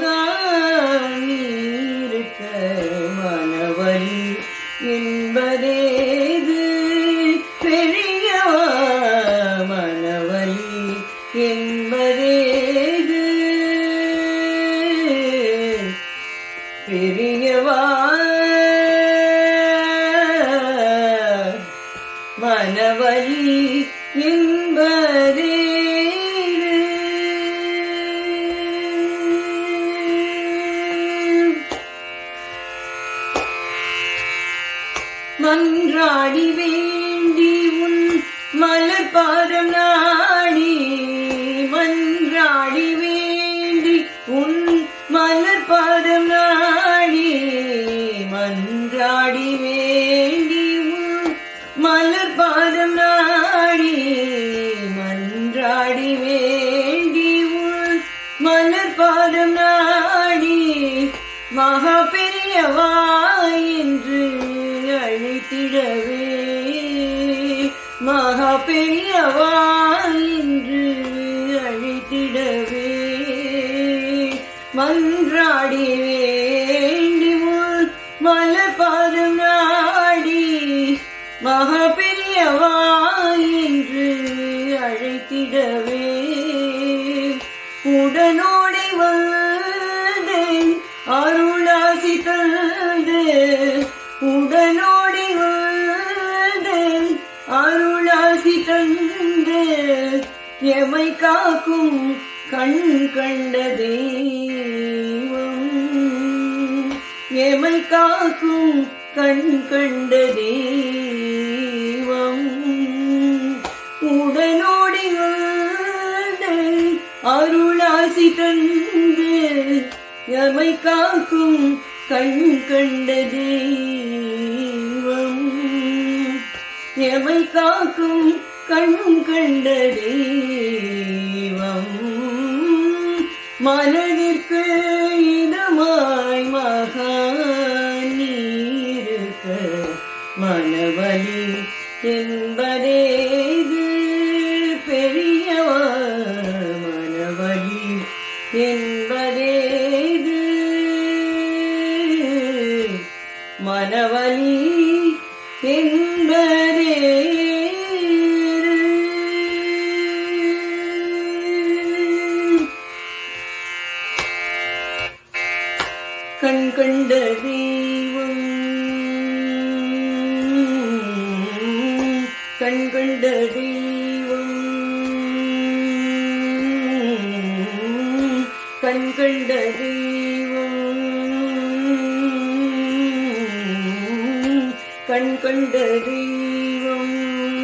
மகானிருக்க மனவலி என்பதேது பெரியவா மனவலி என்பதேது பெரியவா மனவலி என்பதேது மன்றாடி வேண்டி உன் மலர் பாதம் நாடி மன்றாடி வேண்டி உன் மலர் பாதம் நாடி மன்றாடி வேண்டி உன் மலர் பாதம் நாடி மன்றாடி வேண்டி உன் மலர் பாதம் நாடி மகா பெரியவா என்று அழைத்திடவே மகா பெரியவா என்று அழைத்திடவே மன்றாடி வேண்டி உன் மலர் பாதம் நாடி மகா பெரியவா என்று அழைத்திடவே உடனோடை வந்தேன் அருளாசி தந்து உடனோடி வந்தேன் அருளாசி தந்து எமை காக்கும் கண் கண்ட தெய்வம் எமை காக்கும் கண் கண்ட தெய்வம் உடனோடி வந்தேன் அருளாசி தந்து எமை காக்கும் கண் கண்ட தெய்வம் எமை காக்கும் கண் கண்ட தெய்வம் மனதிற்கு இதமாய் மகானிருக்க மனவலி என்பதேது பெரியவா மனவலி என்பதேது மனவலி என்பதே கண் கண்ட தெய்வம் கண் கண்ட தெய்வம் கண் கண்ட தெய்வம் கண் கண்ட தெய்வம்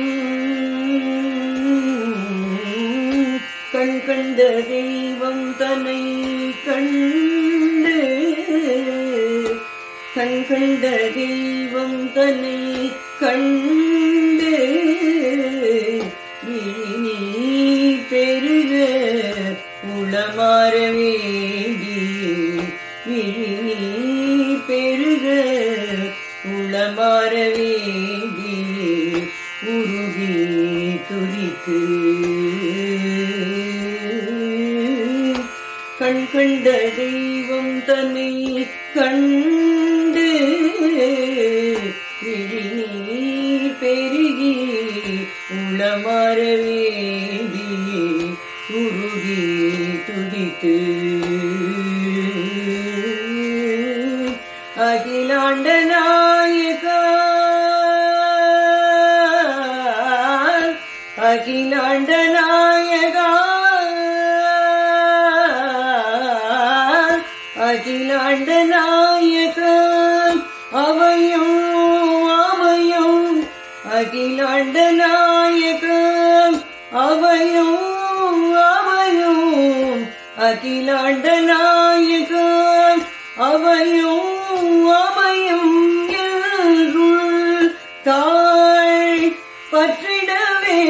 கண் கண்ட தெய்வம் தன்னை கண்டு கண் கண்ட தெய்வம் தன்னை கண்டு விழிநீர் பெருக உளமாற வேண்டியே விழிநீர் பெருக உளமாற வேண்டியே உருகி துதித்து கண் கண்ட தெய்வம் தன்னை கண்டு விழிநீர் பெருகி உளமாற வேண்டியே உருகி துதித்து அகிலாண்ட நாயகா அகிலாண்ட நாயகா அகிலாண்ட நாயகா அவையும் அவையும் அகிலாண்ட நாயகா அவையும் அவையும் அகிலாண்ட நாயகா அவையும் அவையும் தாழ் பற்றிடவே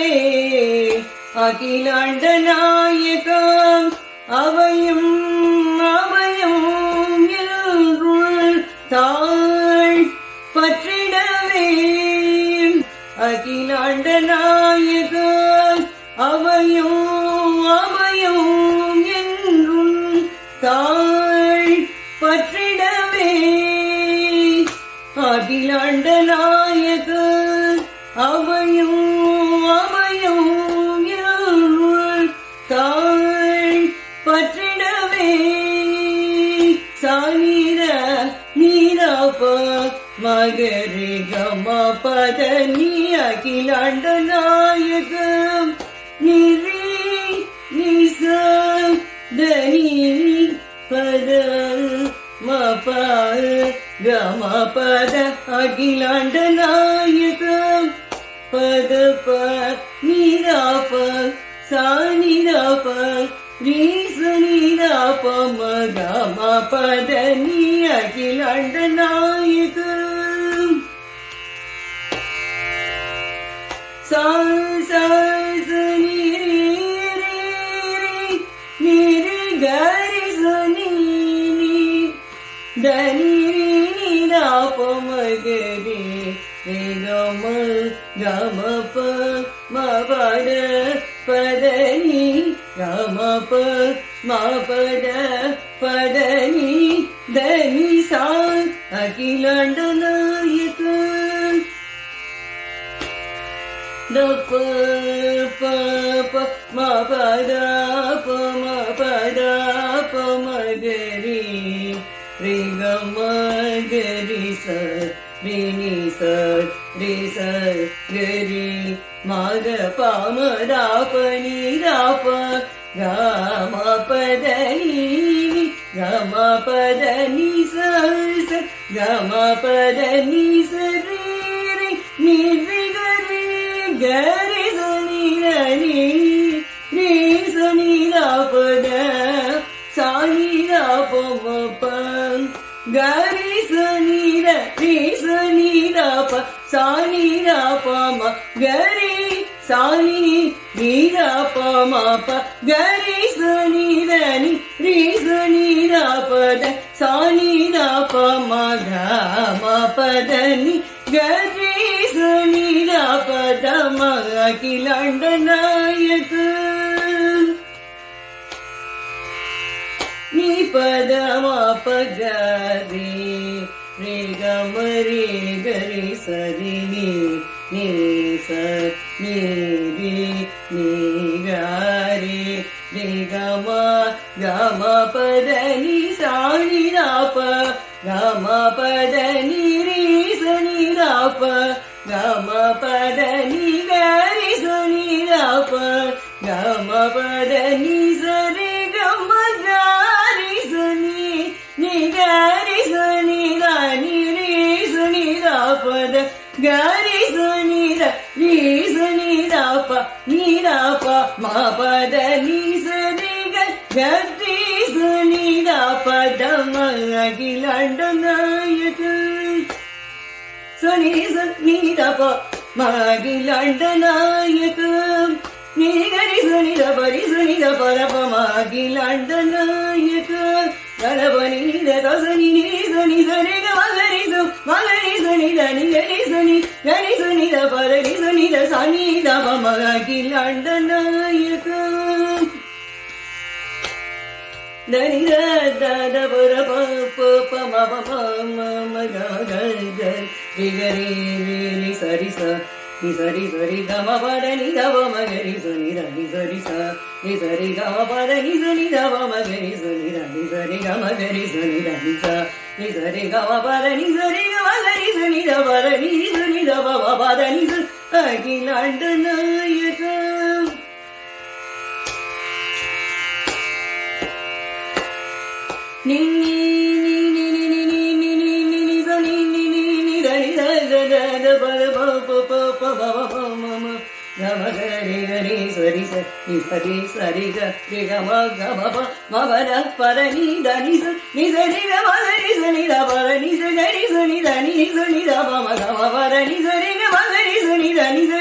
அகிலாண்ட நாயகம் அவையும் அவையும் என்றுள் தாழ் பற்றிடவே அகிலாண்ட நாயகம் அவையும் அவையும் என்றுள் தாழ் பற்றிடவே அகிலாண்ட நாயகம் அவையும் அவையும் என்றுள் தாழ் பற்றிடவே சானிர நீராப மகரி கம பத நீ அகிலாண்ட நாயகம் நிரி நிச தனி பத மப கம பத அகிலாண்ட நாயகம் பத ப நீராப சானிராப ரீசனிராப மகம பத நீ அகிலாண்ட நாயகம் சா சா சனி ரீ ரீ நிரி கரி சனி நீ தனி நீராப மகரி ரே கம கம ப மபட பதனி கம ப மபட பதனி தனி சா அகிலாண்ட நாயகம் தப ப ப மபத ப மபத ப மகரி ரே கம கரி ச ரே நி ச ரே ச கரி மக பமதாப நீராப கம பத நீ கம பத நீ ச கம பத நீ ச ரே ரே நீ ரே கரி கரி ச நீ நீ ரே ச நீராபத சா நீராப மப கரி ச நீர ரே ச நீராப சா நீராப ம கரி சா நீ நீராப மப கரி ச நீரணி ரே ச நீராபத சா நீராப ம கம பத நீ கரி ச நீராபத ம அகிலாண்ட நாயகம் நீ பத மப கரி ரே கம ரே கரி சரி நீ நீ ச நீ ரே நீ கரி ரே கம கம பத நீ சா நீராப கம பத நீ ரே ச நீராப கம பத நீ கரி ச நீராப கம பத நீ ச ரே கம கரி ச நீ நீ கரி ச நீரா நீ ரே ச நீராபத கரி ச நீர ரே ச நீராப நீராப மபத நீ ச ரே கரி ச நீராபத ம அகிலாண்ட நாயகம் சனி ச நீராப ம அகிலாண்ட நாயகம் நீ கரி ச நீராப ரி ச நீராப ரப ம அகிலாண்ட நாயகம் கரபனி நீர தசனி நீ ச நீ ச ரே க மகரி ச மகரி ச நீ த நீ கரி ச நீ கரி ச நீ த ப ரி ச நீ த ச நீ த ப ம அகிலாண்ட நாயகம் தனி த த த ப ர ப ப ப ம ப ம ம ம க க க ரி க ரி ரி ரி ச ரி ச ni sari sari gama pada ni dava magari sani ra ni sari sa ni sari gama pada ni sani dava magari sani ra ni sari gama gari sani ra ni sa ni sari gama pada ni sari gama gari sani dava ra ni sani dava pada ni sa அகிலாண்ட நாயகம் ni ni ni ni ni ni ni ni ni ni ni sa ni ni ni ni da ni da da da da ba da ba pa pa pa ba ba pa ma ma ga ma ga re ga re sa ri sa ni sa ri sa ri ga re ga ma ga ma pa ma ba da pa da ni da ni sa ni sa ri ga ma ga ri sa ni da pa da ni sa ga ri sa ni da ni sa ni da pa ma ga ma pa da ni sa ri ga ma ga ri sa ni da ni sa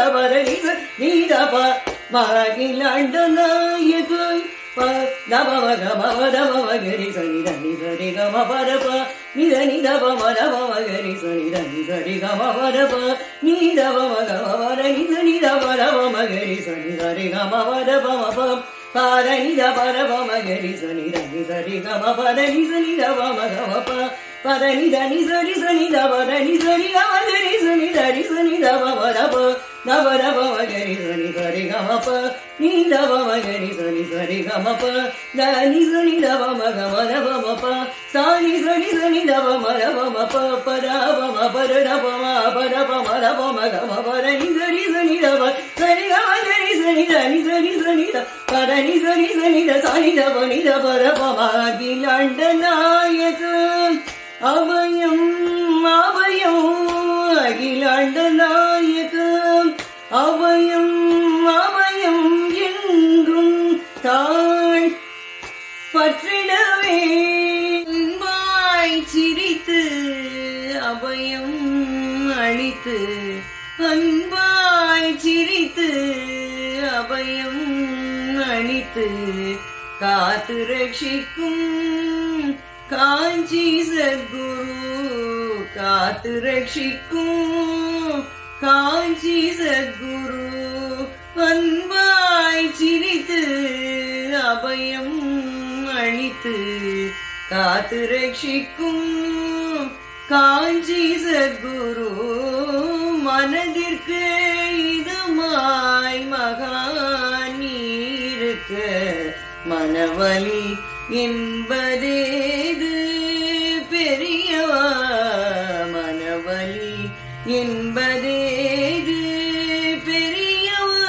பத நித நித ப மகிலாண்ட நாயகன் ப தப மக மவ தப மகரி சனி தனி சரி கம பத ப நித நித ப மத ப மகரி சனி தனி சரி கம பத ப நித ப மக மவ நித நித பத ப மகரி சனி சரி கம பத ப ம பத நித பத ப மகரி சனி தனி சரி கம பத நித நித ப மக ம பத நித நி சரி சனி த பத நி சரி கம சரி சனி தரி சனி த ப மத ப நவ ரப மகரி சனி சரி கம ப நீ தப மகரி சனி சரி கம ப த நி சனி தப மக மத ப ம ப சானி சனி சனி தப மத ப ம ப ப ர ப ம ப ர ட ப ம ப ர ப ம ர ப மக ம ப ர நி சரி சனி தப சரி கம சரி சனி த நி சரி சனி த ப ர நி சரி சனி த சானி தப நி த ப ர ப ம அகிலாண்ட நாயகன் அபயம் அபயம் அகிலாண்ட நாயகன் அபயம் அபயம் என்றும் தாழ் பற்றிடவே அன்பாய் சிரித்து அபயம் அளித்து அன்பாய் சிரித்து அபயம் அளித்து காத்து ரட்சிக்கும் காஞ்சி சத்குரு காத்து ரட்சிக்கும் காஞ்சி சத்குரு அன்பாய் சிரித்து அபயம் அளித்து காத்து ரட்சிக்கும் காஞ்சி சத்குரு மனதிற்கு இதமாய் மகாநீருக்க மனவலி என்பதேது பெரியவா மனவலி என்பதேது பெரியவா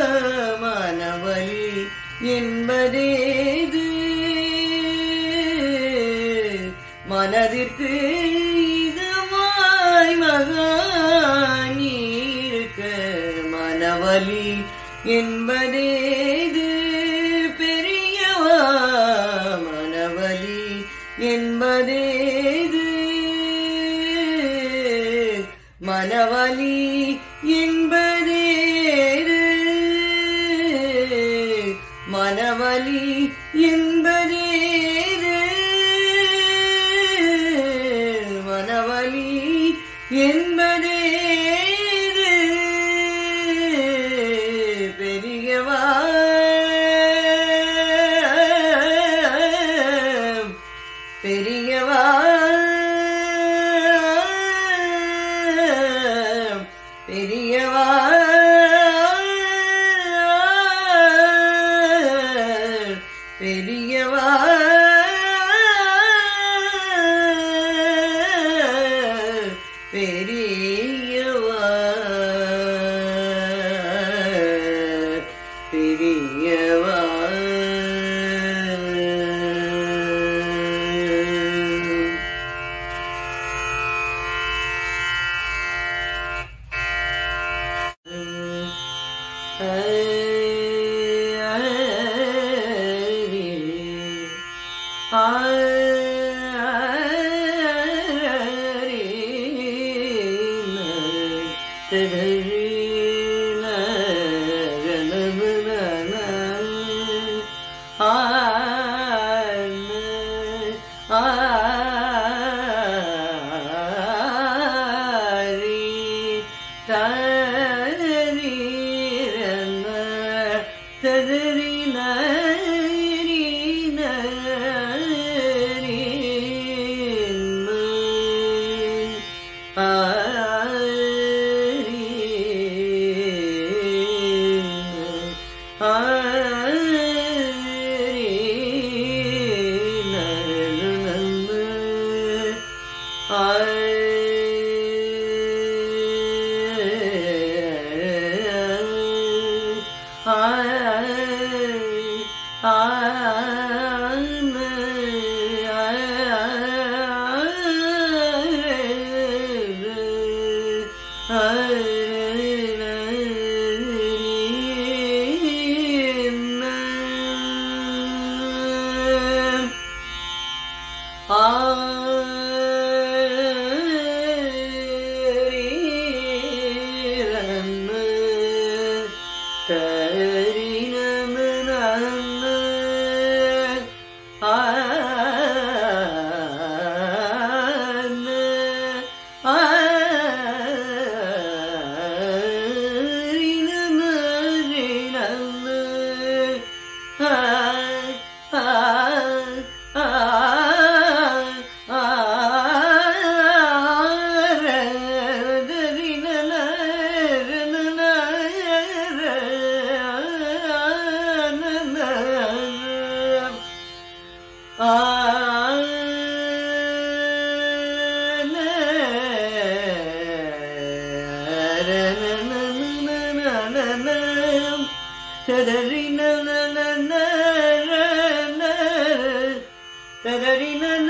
மனவலி என்பதேது மனதிற்கு இதமாய் மகாநீருக்க மனவலி என்பதேது பெரியவா மனவலி என்பதேது மனவலி என்பதேது மனவலி என்பதேது மனவலி என்பதேது பெரியவா பெரியவா பெரியவா பெரியவா பெரியவா பெரியவா ததரி நன நன ததரி நன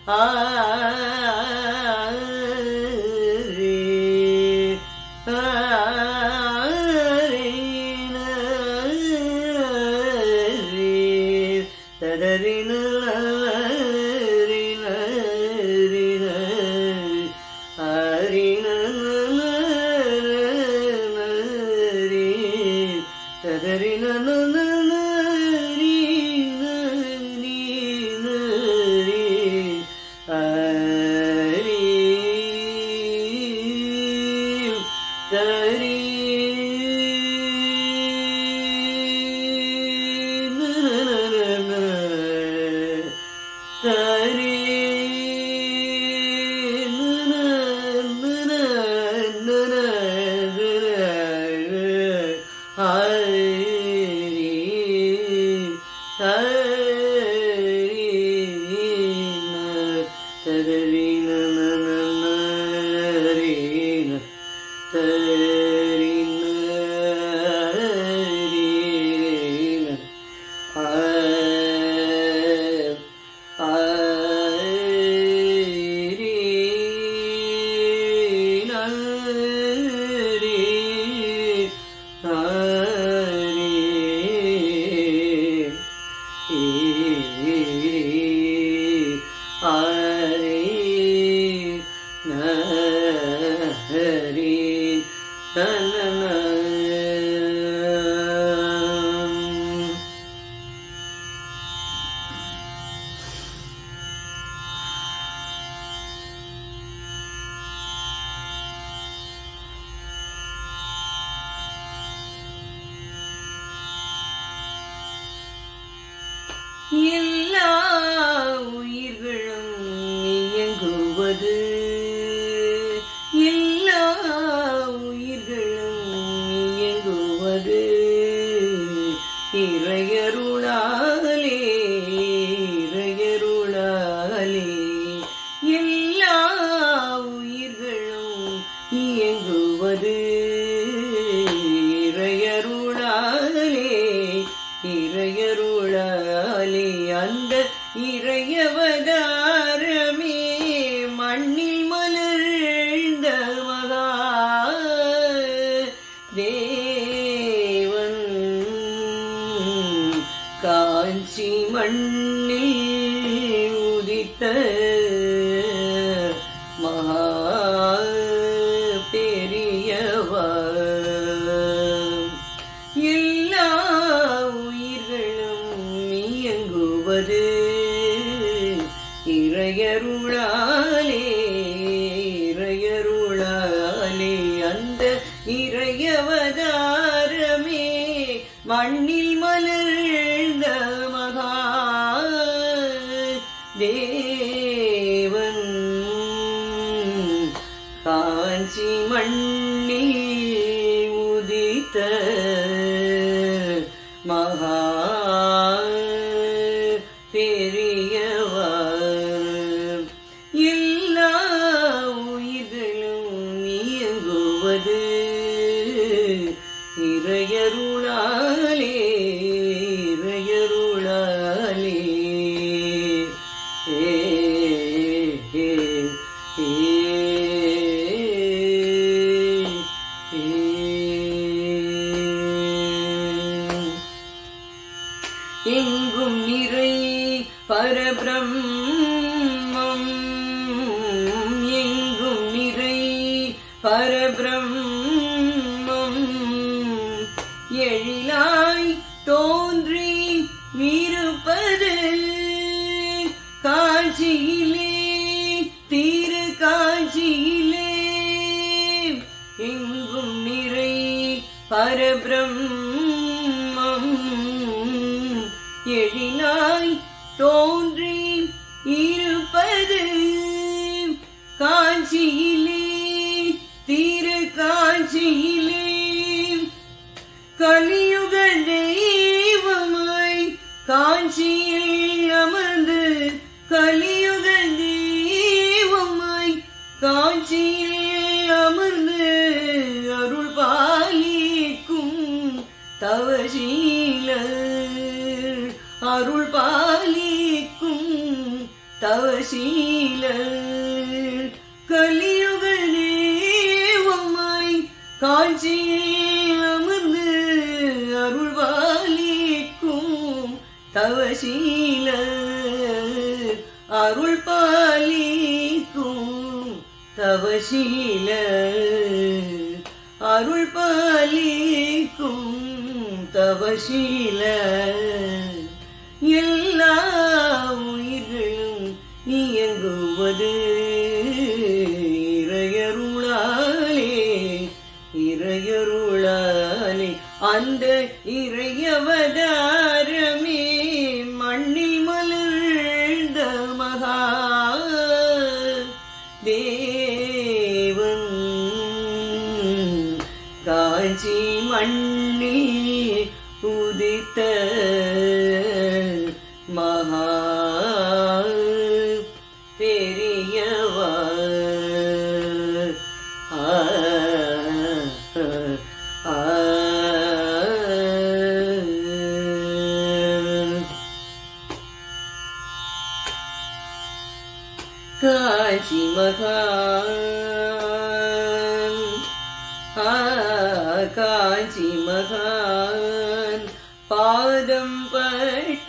எல்லா உயிர்களும் இயங்குவது, எல்லா உயிர்களும் இயங்குவது இறையருளாலே, இறையருளாலே. எல்லா உயிர்களும் இயங்குவது இறையருளாலே, இறையருளாலே. அந்த இறையவதாரமே மண்ணில் மலர்ந்த மகா தேவன், காஞ்சி மண்ணில் உதித்த மகா பெரியவர். எல்லா உயிர்களும் இயங்குவது இறையருளாலே, இறையருளாலே. அந்த இறையவதாரமே மண்ணில் மலர்ந்த மகா தேவன், காஞ்சி மண்ணில் உதித்த மகா பெரியவர். எல்லா உயிர்களும் இயங்குவது இறையருளாலே, இறையருளாலே. ஏ ஏ ஏ எங்கும் நிறை பரபிரம்மம், எங்கும் நிறை பரபிரம்மம் எழிலாய் தோன்றி இருப்பது காட்சியிலே, திரு காட்சியிலே. எங்கும் நிறை பரபிரம்மம் எழிலாய் தோன்றி இருப்பது காட்சியிலே, திரு காட்சியிலே. கலியுக தெய்வமாய் காட்சியில் அமர்ந்து, கலியுக தெய்வமாய் காட்சியில் அமர்ந்து அருள் பாலிக்கும் தவசீல, அருள் பாலிக்கும் தவசீலர் கலியுக தேவமாய் காட்சியில் அமர்ந்து அருள்பாலிக்கும் தவசீலர் அருள் பாலிக்கும் தவசீலர் அருள் பாலிக்கும் தவசீலர் எல்லா உயிர்களும் இயங்குவது இறையருளாலே இறையருளாலே அந்த இறையவதாரமே மண்ணில் மலர்ந்த மகா தேவன் காஞ்சி மண்ணில் உதித்த மகா பெரியவர் ஆ ஆ காஞ்சி மகான் ஆ காஞ்சி மகான் பாதம் பட்ட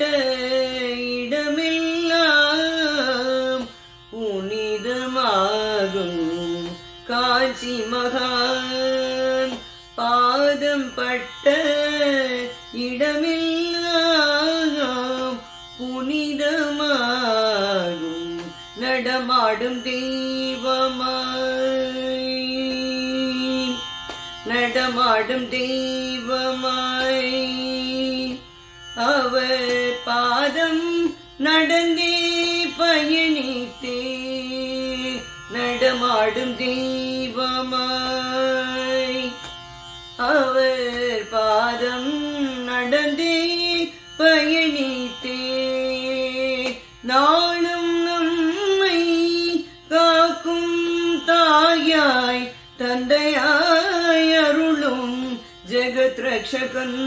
இடமெல்லாம் புனிதமாகும் காஞ்சி மகான் பாதம் பட்ட இடமெல்லாம் புனிதமாகும் நடமாடும் தெய்வமாய் நடமாடும் தெய்வமாய் அவர் பாதம் நடந்தே பயணித்தே நடமாடும் தெய்வமாய் அவர் பாதம் நடந்தே பயணித்தே நாளும் நம்மை காக்கும் தாயாய் தந்தையாய் அருளும் ஜெகத் ரக்ஷகன்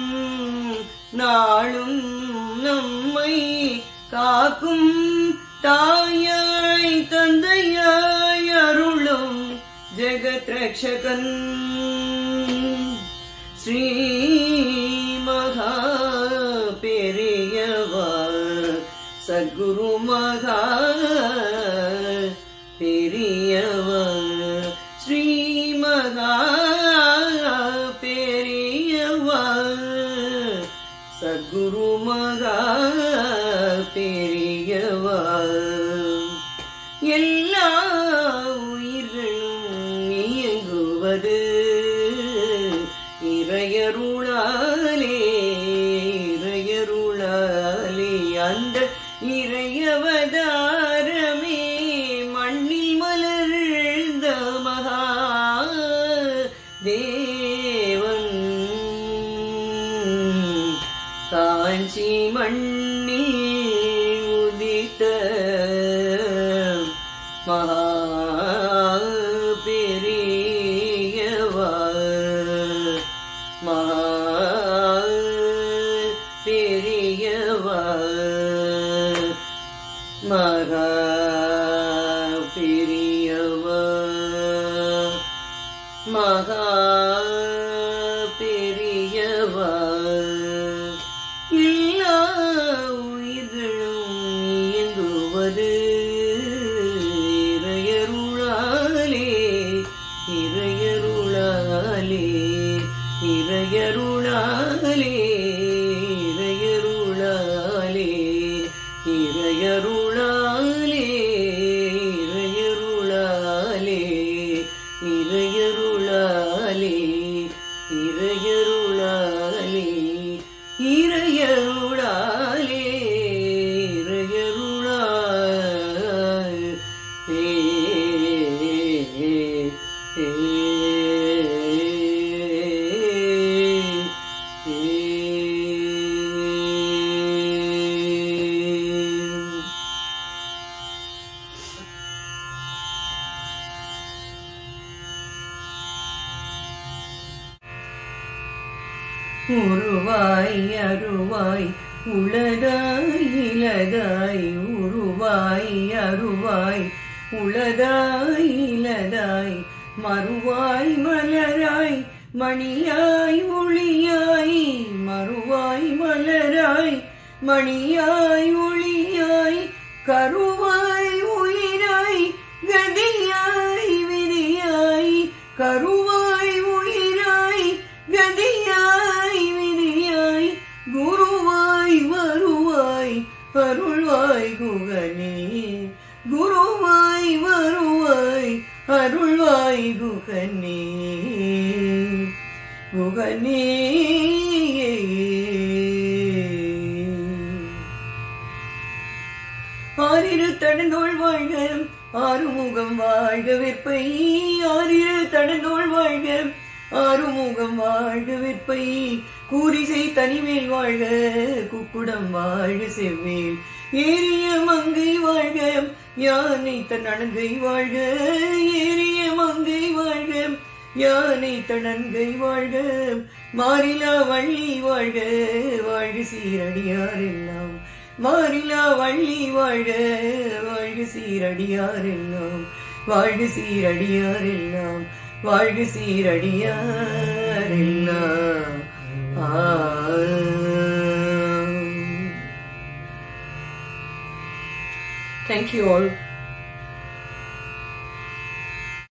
நாளும் நம்மை காக்கும் தாயாய் தந்தையாய் அருளும் ஜெகத் ரக்ஷகன் ஸ்ரீ மகா பெரியவர் சத்குரு மகா பெரியவர் ஸ்ரீ மகா பெரியவர் சத்குரு மகா பெரியவர் எல்லா உயிர்களும் இயங்குவது இறையருளாலே இறையருளாலே அந்த இறையவதாரமே மண்ணில் மலர்ந்த மகா தேவன் காஞ்சி மண்ணில் உதித்த மகா பெரியவர் மகா பெரியவர் மகா பெரியவர் மகா பெரியவர் எல்லா உயிர்களும் இயங்குவது இறையருளாலே இறையருளாலே இறையருளாலே இறையருளாலே இறையருளாலே இறையருளாலே இறையருளாலே இறையருளாலே இறையருளாலே இறையருளாலே உருவாய் அருவாய் உளதாய் இலதாய் உருவாய் உருவாய் அருவாய் உளதாய் இலதாய் மறுவாய் மலராய் மணியாய் ஒளியாய் மறுவாய் மலராய் மணியாய் ஒளியாய் கருவாய் உயிராய் கதியாய் விதியாய் கருவாய் உயிராய் கதியாய் விதியாய் குருவாய் வருவாய் அருள்வாய் குகனே குருவாய் வருவாய் அருள்வாய் குகனே குகனே. ஆறிரு தடந்தோள் வாழ்க ஆறுமுகம் வாழ்க வெற்பை ஆறிரு தடந்தோள் வாழ்க ஆறுமுகம் வாழ்க வெற்பை கூரிசை தனிமேல் வாழ்க குக்குடம் வாழ்க செவ்வேல் ஏரிய மங்கை வாழ்க யானை தன் அணங்கை வாழ்க ஏரிய மங்கை வாழ்க யானை தன் அணங்கை வாழ்க மாறிலா வள்ளி வாழ்க வாழ்க சீரடியார் எல்லாம் மாறிலா வள்ளி வாழ்க வாழ்க சீரடியார் எல்லாம் வாழ்க சீரடியார் எல்லாம் வாழ்க சீரடியார் எல்லாம். Thank you all.